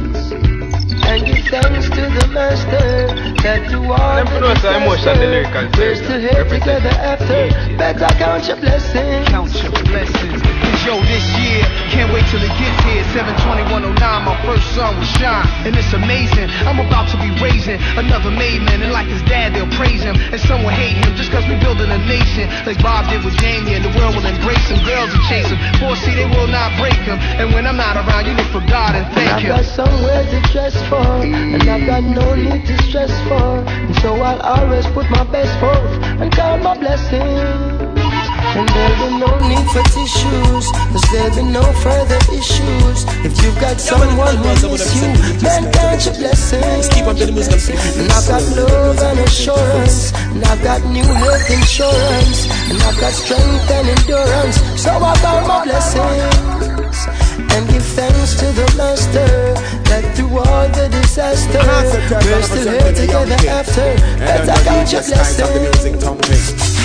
S9: And give thanks to the master that through all the disaster we're still here together after. Better count your blessings.
S18: Count your blessings. Cause yo, this year, can't wait till it gets here. seven twenty-one oh nine, my first sun will shine. And it's amazing, I'm about to be raising another made man. And like his dad, they'll praise him. And some will hate him just cause we building a nation. Like Bob did with Jamie, and the world will embrace him. Girls will chase him, boys see they will not break him. And when I'm not around, you look for God and thank him.
S9: I've got somewhere to dress for, and I've got no need to stress for, and so I'll always put my best forth and count my blessings. And there'll be no need for tissues, cause there'll be no further issues. If you've got someone who needs you, then count your blessings. And I've got love and assurance, and I've got new health insurance, and I've got strength and endurance, so I count my blessings. And give thanks to the master that through all the disaster we're still here together after. Better count your blessings.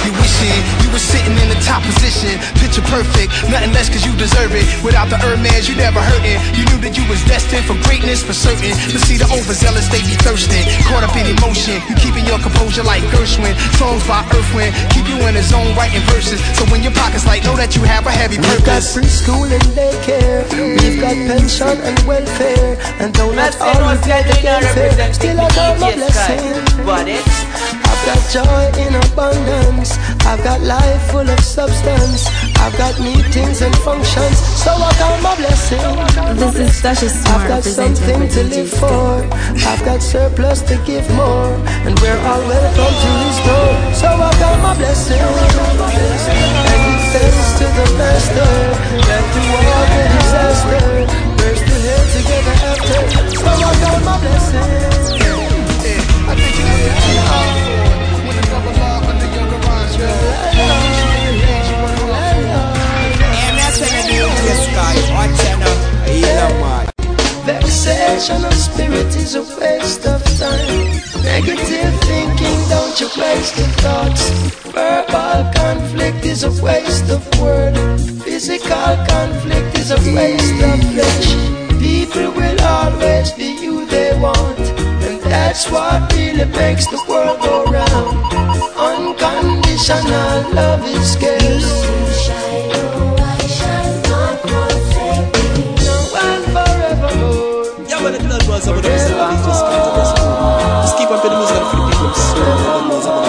S18: You wishing you were sitting in the top position. Picture perfect, nothing less cause you deserve it. Without the Hermes, you never hurting. You knew that you was destined for greatness for certain. But see the overzealous, they be thirsting. Caught up in emotion, you keeping your composure like Gershwin. Songs by Earth Wind, keep you in the zone writing verses. So when your pocket's light, know that you have a heavy purpose.
S9: We've got preschool and daycare, we've got pension and welfare, and though not all we get again fair, still I got my blessing. I've got joy in abundance, I've got life full of substance, I've got meetings and functions, so I got my blessing.
S14: This is Stasha Smart.
S9: I've got something to live for, I've got surplus to give more, and we're all welcome to restore, so I got my blessing. And give thanks to the Master that through all the disaster, we're still here together after, so I got my blessing.
S18: I think you have to be hard when the double log under your garage.
S2: And that's when I do this guy. Watch out now. Yeah, man.
S9: Vexation of spirit is a waste of time. Negative thinking, don't you waste your thoughts. Verbal conflict is a waste of word. Physical conflict is a waste of flesh. People will always be who they want, and that's what really makes the world go round. Unconditional love is scarce.
S7: Yeah, when the blood was over there, so we just can't understand. Just keep on playing the music and free people, so everyone knows about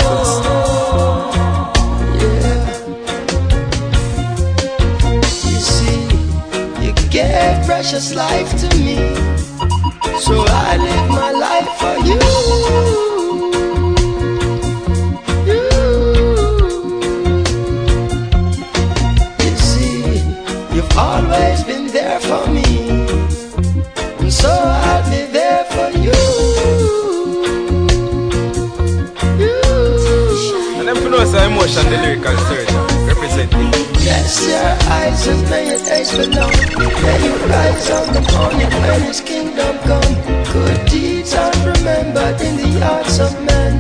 S9: it. You see, you gave precious life to me, so I live my life for you. You, you see, you've always been there for me, and so I'll be there for you. You.
S4: And them for know it's an emotion, the lyrical surgeon representing.
S9: Bless your eyes and may your days belong. May you rise on the morning when his kingdom come. Good deeds are remembered in the hearts of men.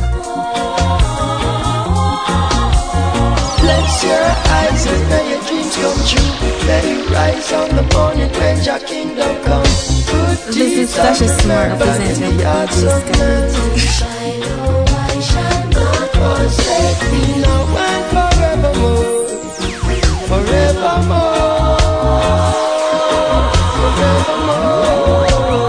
S9: Bless your eyes and may your dreams come true. May you rise on the morning when your kingdom come. Good deeds are remembered in the hearts of men. I shall not forsake thee now and forevermore. Forevermore, forevermore.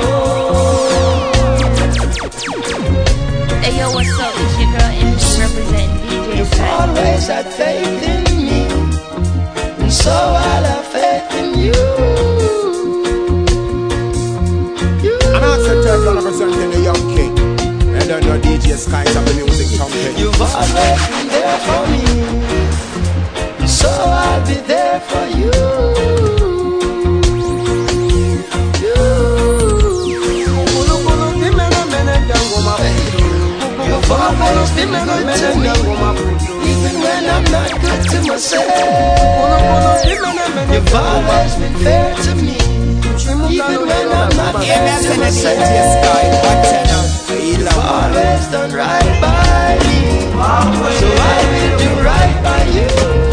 S10: Hey yo, what's up? It's your girl M G representing D J.
S9: You've always had faith in me, and so I'll have faith in you. You.
S2: And also third one representing the young king. And then your D J Skies of the music company.
S9: You've always been there for me, so I'll be there for you. You've always been good to me, even when I'm not good to myself. You've always been fair to me, even when I'm not fair to myself. You've always done right by me, so I will do right by you.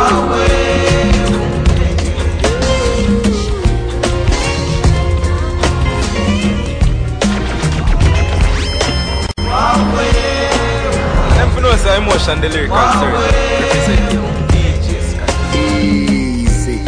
S4: Them for know it's an emotion, the lyrical surgeon representing D J Sky.
S2: Easy.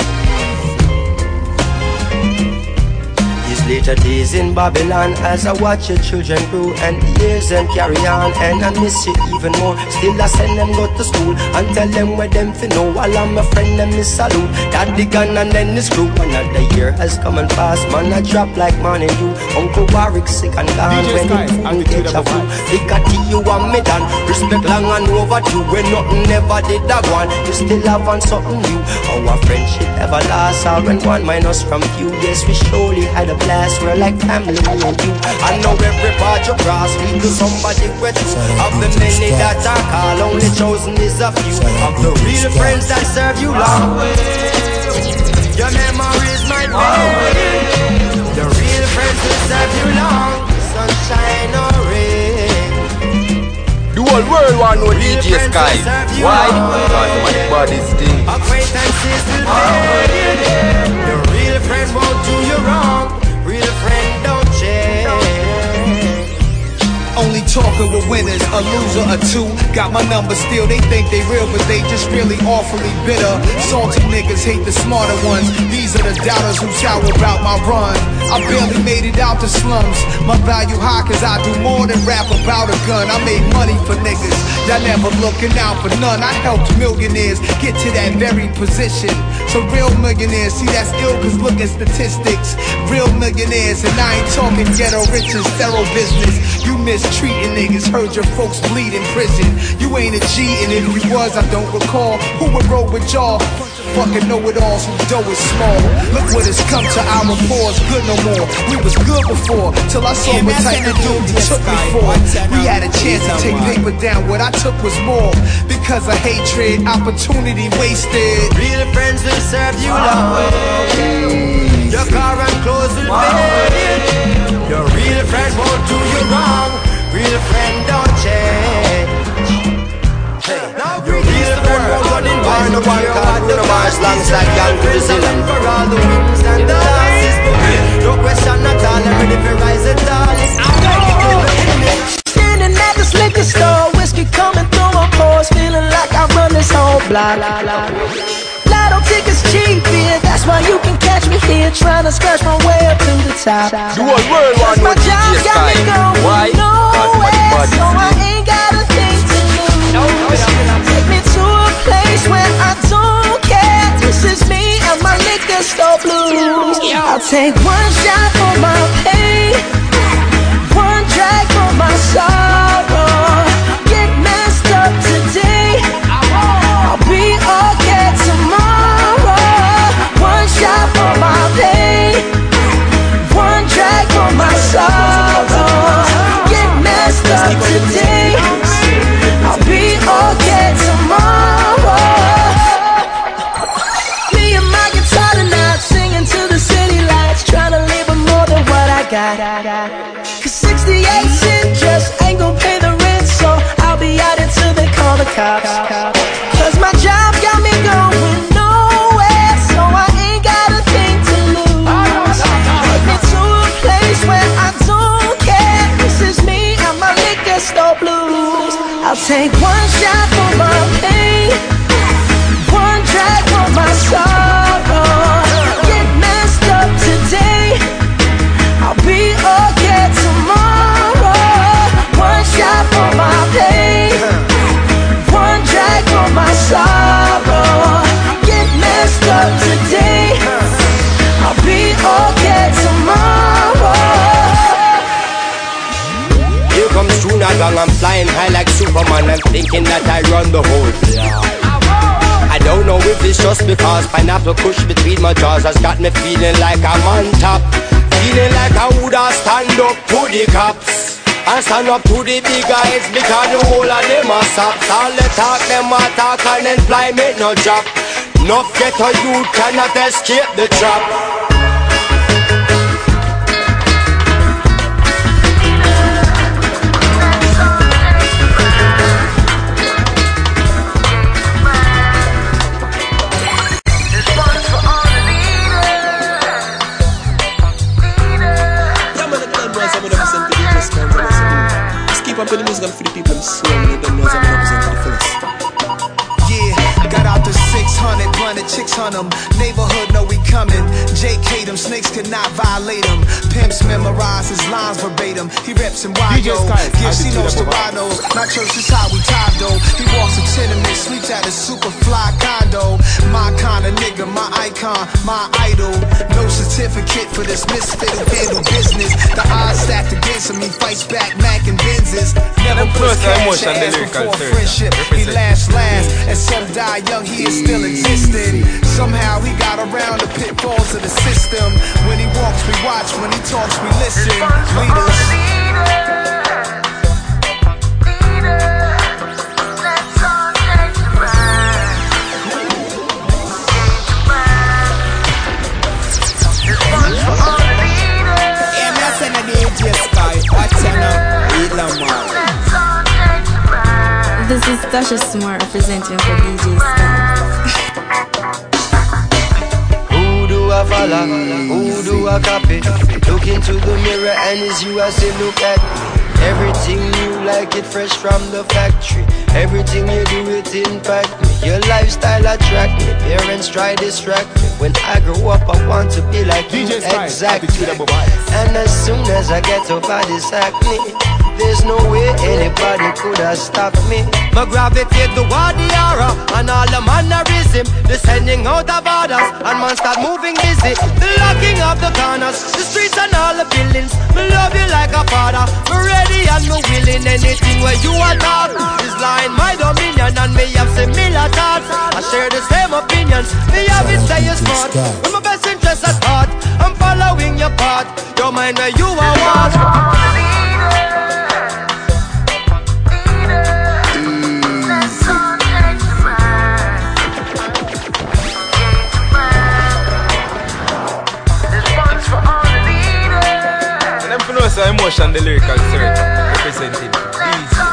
S3: These later days in Babylon, as I watch your children grow and the years them carry on, and I miss you even more. Still I send them go to school and tell them where them fi know. While I'm a friend them miss salute. Daddy gun and then this crew. Another year has come and passed, man I drop like morning dew. Uncle Warwick sick and gone when he food catch a flu. They got you and me done. Respect long and overdue. When nothing never did that one, you still have on something new. Our friendship ever lasts, all when one minus from few. Yes, we surely had a blast. We're like family, me and you. I know every part you cross lead to somebody with you. Of the many that I call, only chosen is a few. Of the real friends that serve you long. Your memories might fade. The real friends will serve you long. Sunshine or rain.
S4: The whole world want know D J Sky. Why? Because I'm the baddest thing.
S15: Acquaintances will fade. Your real friend won't do you wrong. Real friend don't change.
S1: Only talking with winners, a loser or two. Got my number still, they think they real, but they just really awfully bitter. Salty niggas hate the smarter ones. These are the doubters who sour about my run. I barely made it out the slums. My value high cause I do more than rap about a gun. I made money for niggas, y'all never looking out for none. I helped millionaires get to that very position. So real millionaires, see that's ill cause look at statistics. Real millionaires, and I ain't talking ghetto riches, thorough business. You mistreating niggas, heard your folks bleed in prison. You ain't a G, and if you was, I don't recall. Who would roll with y'all? Fucking know-it-alls who dough is small. Look what has come to our pause, good no more. We was good before, till I saw what type of dude you took me for. We had a chance to take paper down, what I took was more. Because of hatred, opportunity wasted.
S15: Real friends will serve you long. Your car and clothes will fade. Your real friend won't do you wrong. Real friend don't change. Hey, your real friend won't run in by no one called Bruno Mars alongside Young Priscilla. For all the wins and the losses, no question at all, I'm ready for rise and all.
S9: Standing at this liquor store, whiskey coming through my pores, feeling like I run this whole block. Lotto tickets cheap, yeah, that's why you can catch me here, trying to scratch my way up to the top.
S4: The whole world want know D J Sky. Why? Because
S9: so I ain't got a thing to lose. Take me to a place where I don't care. This is me and my liquor store blues. I'll take one shot for my pain, one drag for my sorrow. Get messed up today, I'll be okay tomorrow. One shot for my pain, one drag for my sorrow. Get messed up today, I'll be okay tomorrow. Me and my guitar tonight, singing to the city lights, trying to live with more than what I got. Cause sixty-eight cents just ain't gon' pay the rent, so I'll be out until they call the cops. Cause my job got me going nowhere, so I ain't got a thing to lose. Take me to a place where I don't care. This is me and my liquor store blues. I'll take one shot for my pain, one drag for my sorrow. Get messed up today, I'll be okay tomorrow. One shot for my pain, one drag for my sorrow. Get messed up today, I'll be okay tomorrow.
S15: Here comes Tuna Gang, I'm flying high like Superman. I'm thinking that I run the whole block. I don't know if it's just because pineapple kush between my jaws has got me feeling like I'm on top. Feeling like I woulda stand up to the cops and stand up to the big guys, because the whole of them are sops. All the talk, them a talk, and then fly make no drop. Enough ghetto youth cannot escape the trap.
S7: Keep up with the music for the people, so many them knows I'm representing the fullest.
S1: Yeah, got out the six hundred, blunted chicks on them. Neighborhood know we coming. J K them, snakes could not violate them. Pimps memorize his lines verbatim. He reps in Wado, gives Cinos to Wados. Not church is how we tied though. He walks a tenement, sleeps at a super fly condo. My kind of nigga, my icon, my idol. No certificate for this misfit who handle business. The odds stacked against him, he fights back, Mac and Benzes. Never puts cash ass before friendship. He laughs last, and some die young, he is still existing. Somehow he got around the pitfalls of the system. When he walks, we watch. When he talks, we listen. Leaders.
S2: D J Sky, watch out now, Elon Musk.
S14: This is Tasha Smart representing for D J Sky.
S3: Who do I follow? Who do I copy? Look into the mirror and it's you I say look at me. Everything new like it fresh from the factory. Everything you do it impact me. Your lifestyle attract me. Parents try distract me. When I grow up I want to be like you exactly. And as soon as I get over this acne, there's no way anybody could have stopped me. My gravitate toward the aura and all the mannerism, descending out of orders and man start moving busy. The locking of the corners, the streets and all the buildings. Me love you like a father. Me ready and me willing. Anything where you are taught is lying my dominion, and me have similar thoughts. I share the same opinions. Me have it say you're smart. With my best interest at heart, I'm following your path. Your mind where you are what?
S4: So emotion, the lyrical search representing D J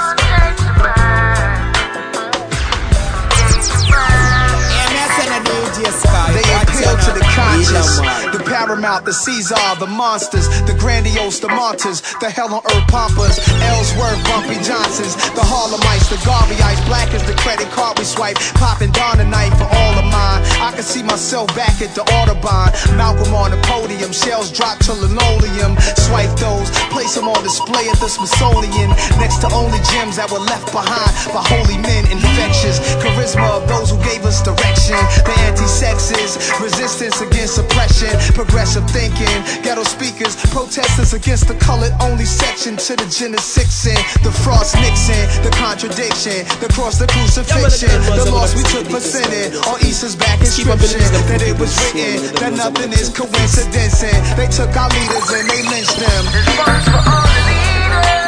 S1: Sky. They appeal to the conscious, the paramount, the Caesar, the monsters, the grandiose, the martyrs, the hell on earth pompers, Ellsworth, Bumpy Johnsons, the Harlemites, the Garveyites, black as the credit card we swipe, popping down the night for all of mine. I can see myself back at the Audubon, Malcolm on the podium, shells drop to linoleum, swipe those, place them on display at the Smithsonian, next to only gems that were left behind by holy men, infectious charisma of those who gave us direction, the anti-sexes, resistance against oppression, progressive thinking, ghetto speakers, protesters against the colored only section, to the Jenna Sixen, the Frost Nixon, the contradiction, the cross, the crucifixion, the loss we took for sinning, on Easter's back inscription, that it was written, that nothing is coincidence, and they took our leaders and they lynched them. Response for all the leaders.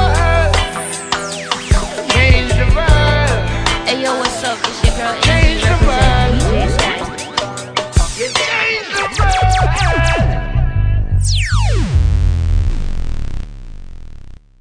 S10: Hey yo, what's up? It's your girl.